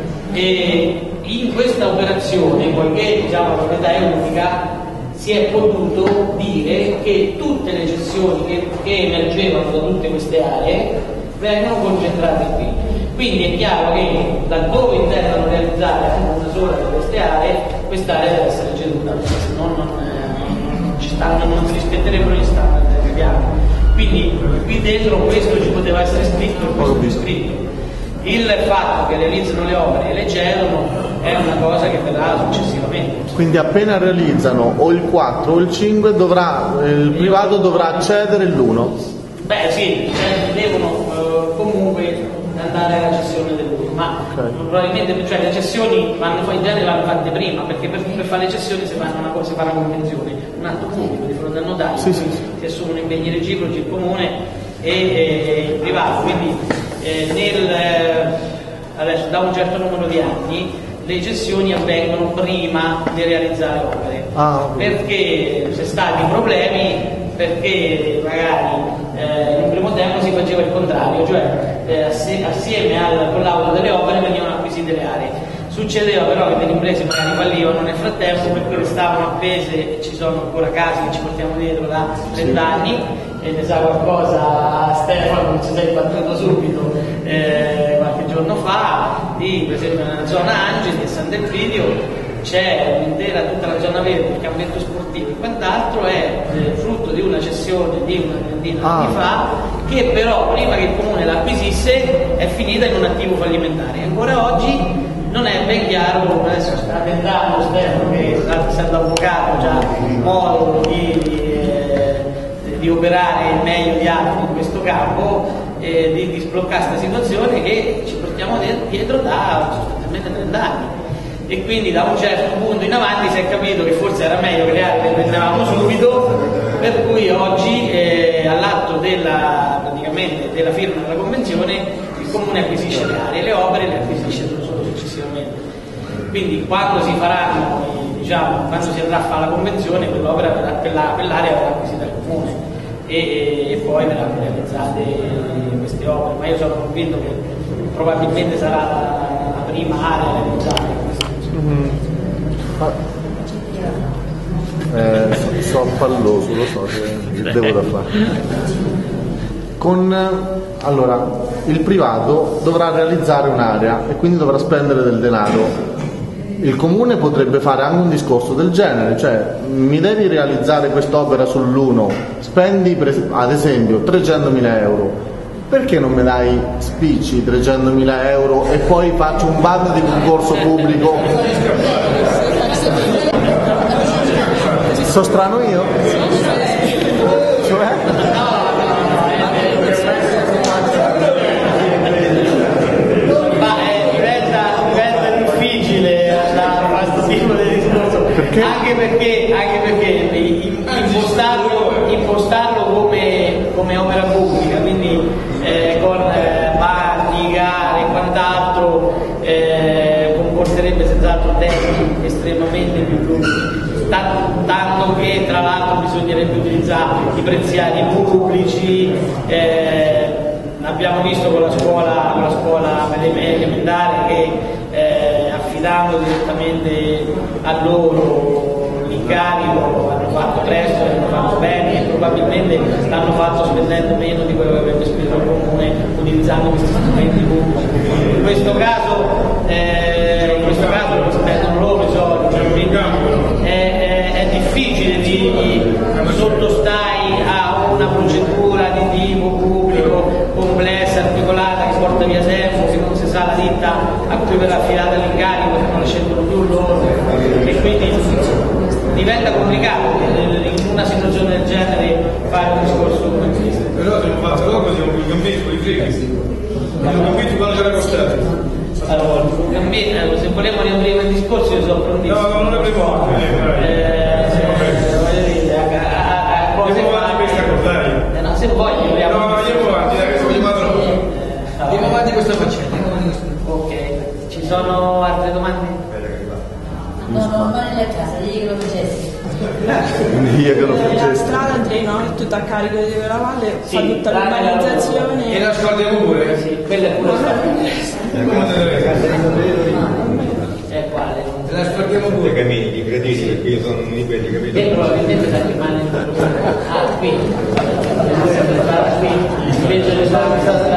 E in questa operazione, poiché diciamo, la proprietà è unica, si è potuto dire che tutte le cessioni che, che emergevano da tutte queste aree vengono concentrate qui. Quindi è chiaro che laddove intendono realizzare anche una sola di queste aree, quest'area deve essere ceduta, perché se no non, eh, non, ci stanno, non si rispetterebbero gli standard del piano. Quindi qui dentro questo ci poteva essere scritto e questo è scritto. Il fatto che realizzano le opere e le cedono è una cosa che verrà successivamente. Quindi appena realizzano o il quattro o il cinque dovrà, il privato dovrà cedere l'uno. Beh sì, cioè, devono eh, comunque andare alla cessione dell'uno, ma okay. probabilmente cioè, le cessioni vanno in genere vanno fatte prima, perché per, per fare le cessioni si, fanno una cosa, si fa una convenzione, un atto pubblico di fronte al notario, sì, sì, sì. si assumono impegni reciproci il comune e, e il privato, quindi eh, nel, eh, adesso, da un certo numero di anni le cessioni avvengono prima di realizzare opere, ah, okay. perché c'è stati problemi, perché magari eh, in un primo tempo si faceva il contrario, cioè eh, assieme al collaudo delle opere venivano acquisite le aree. Succedeva però che delle imprese magari fallivano nel frattempo perché restavano appese, ci sono ancora casi che ci portiamo dietro da trent'anni e ne sa qualcosa Stefano, non ci sei battuto subito eh, qualche giorno fa, di, per esempio nella zona Angeli e San Delfidio c'è un'intera, tutta la zona verde, il campetto sportivo e quant'altro è eh, frutto di una cessione di una trentina ah. anni fa, che però prima che il comune l'acquisisse è finita in un attivo fallimentare. Ancora oggi non è ben chiaro, adesso sta tentando Stefano, che essendo avvocato già modo di, eh, di operare meglio di altri in questo campo, eh, di, di sbloccare questa situazione che ci portiamo dietro da sostanzialmente trent'anni. E quindi da un certo punto in avanti si è capito che forse era meglio che le aree le prendevamo subito, per cui oggi eh, all'atto della, praticamente, della firma della convenzione il comune acquisisce le aree, le opere le acquisisce solo successivamente. Quindi quando si faranno, diciamo, quando si andrà a fare la convenzione, quell'opera, quella, quell'area verrà acquisita al comune e, e poi verranno realizzate queste opere, ma io sono convinto che probabilmente sarà la, la prima area realizzata. Mm. Ah. Eh, so, so palloso, lo so che devo da fare. Con, allora, il privato dovrà realizzare un'area e quindi dovrà spendere del denaro. Il comune potrebbe fare anche un discorso del genere, cioè mi devi realizzare quest'opera sull'uno, spendi ad esempio trecentomila euro. Perché non mi dai spicci trecentomila euro e poi faccio un bando di concorso pubblico? So strano io? Cioè? Ma eh, diventa, diventa difficile andare a questo tipo di discorso. Perché? Anche perché, anche perché impostarlo, impostarlo come, come opera pubblica, quindi Eh, con eh, bandi, gare e quant'altro eh, comporterebbe senz'altro tempi estremamente più lunghi, tanto, tanto che tra l'altro bisognerebbe utilizzare i preziari pubblici, eh, abbiamo visto con la scuola, con la scuola elementare che eh, affidando direttamente a loro l'incarico hanno fatto presto, l'hanno fatto bene e probabilmente l'hanno fatto spendendo meno di quello che avrebbe speso il comune utilizzando questi strumenti pubblici. In questo caso, eh, in questo caso spendono loro i soldi, cioè, quindi è, è, è difficile di sottostare a una procedura di tipo pubblico complessa, articolata, che porta via tempo, che non si sa la ditta a cui verrà affidata l'incarico, che non la scelgono più loro e quindi diventa complicato in una situazione del genere fare un discorso come questo. Però se non fatto loro siamo più gambiti con i frighi. Siamo gambiti quando c'era costato. Allora, gambiti, se vogliamo riaprire il discorso io sono prontissimo. No, no, non apriamo. Eh, voglio dire, a cose fatte. Eh no, se voglio apriamo. No, andiamo avanti, dai, che sono di madrone. Andiamo avanti questa faccenda. Ok, ci sono altre domande? No, non va nella casa, digli che lo facessi. Digli che lo facessi. La strada no? È tutto a carico di la valle, Sì, fa tutta la- l'urbanizzazione. E la scordiamo pure? Sì, quella è pure è quale? E la scordiamo I pure? cammini, i gradini, perché io sono uno di quelli, capito? E probabilmente da rimane ah, qui. Qui, invece le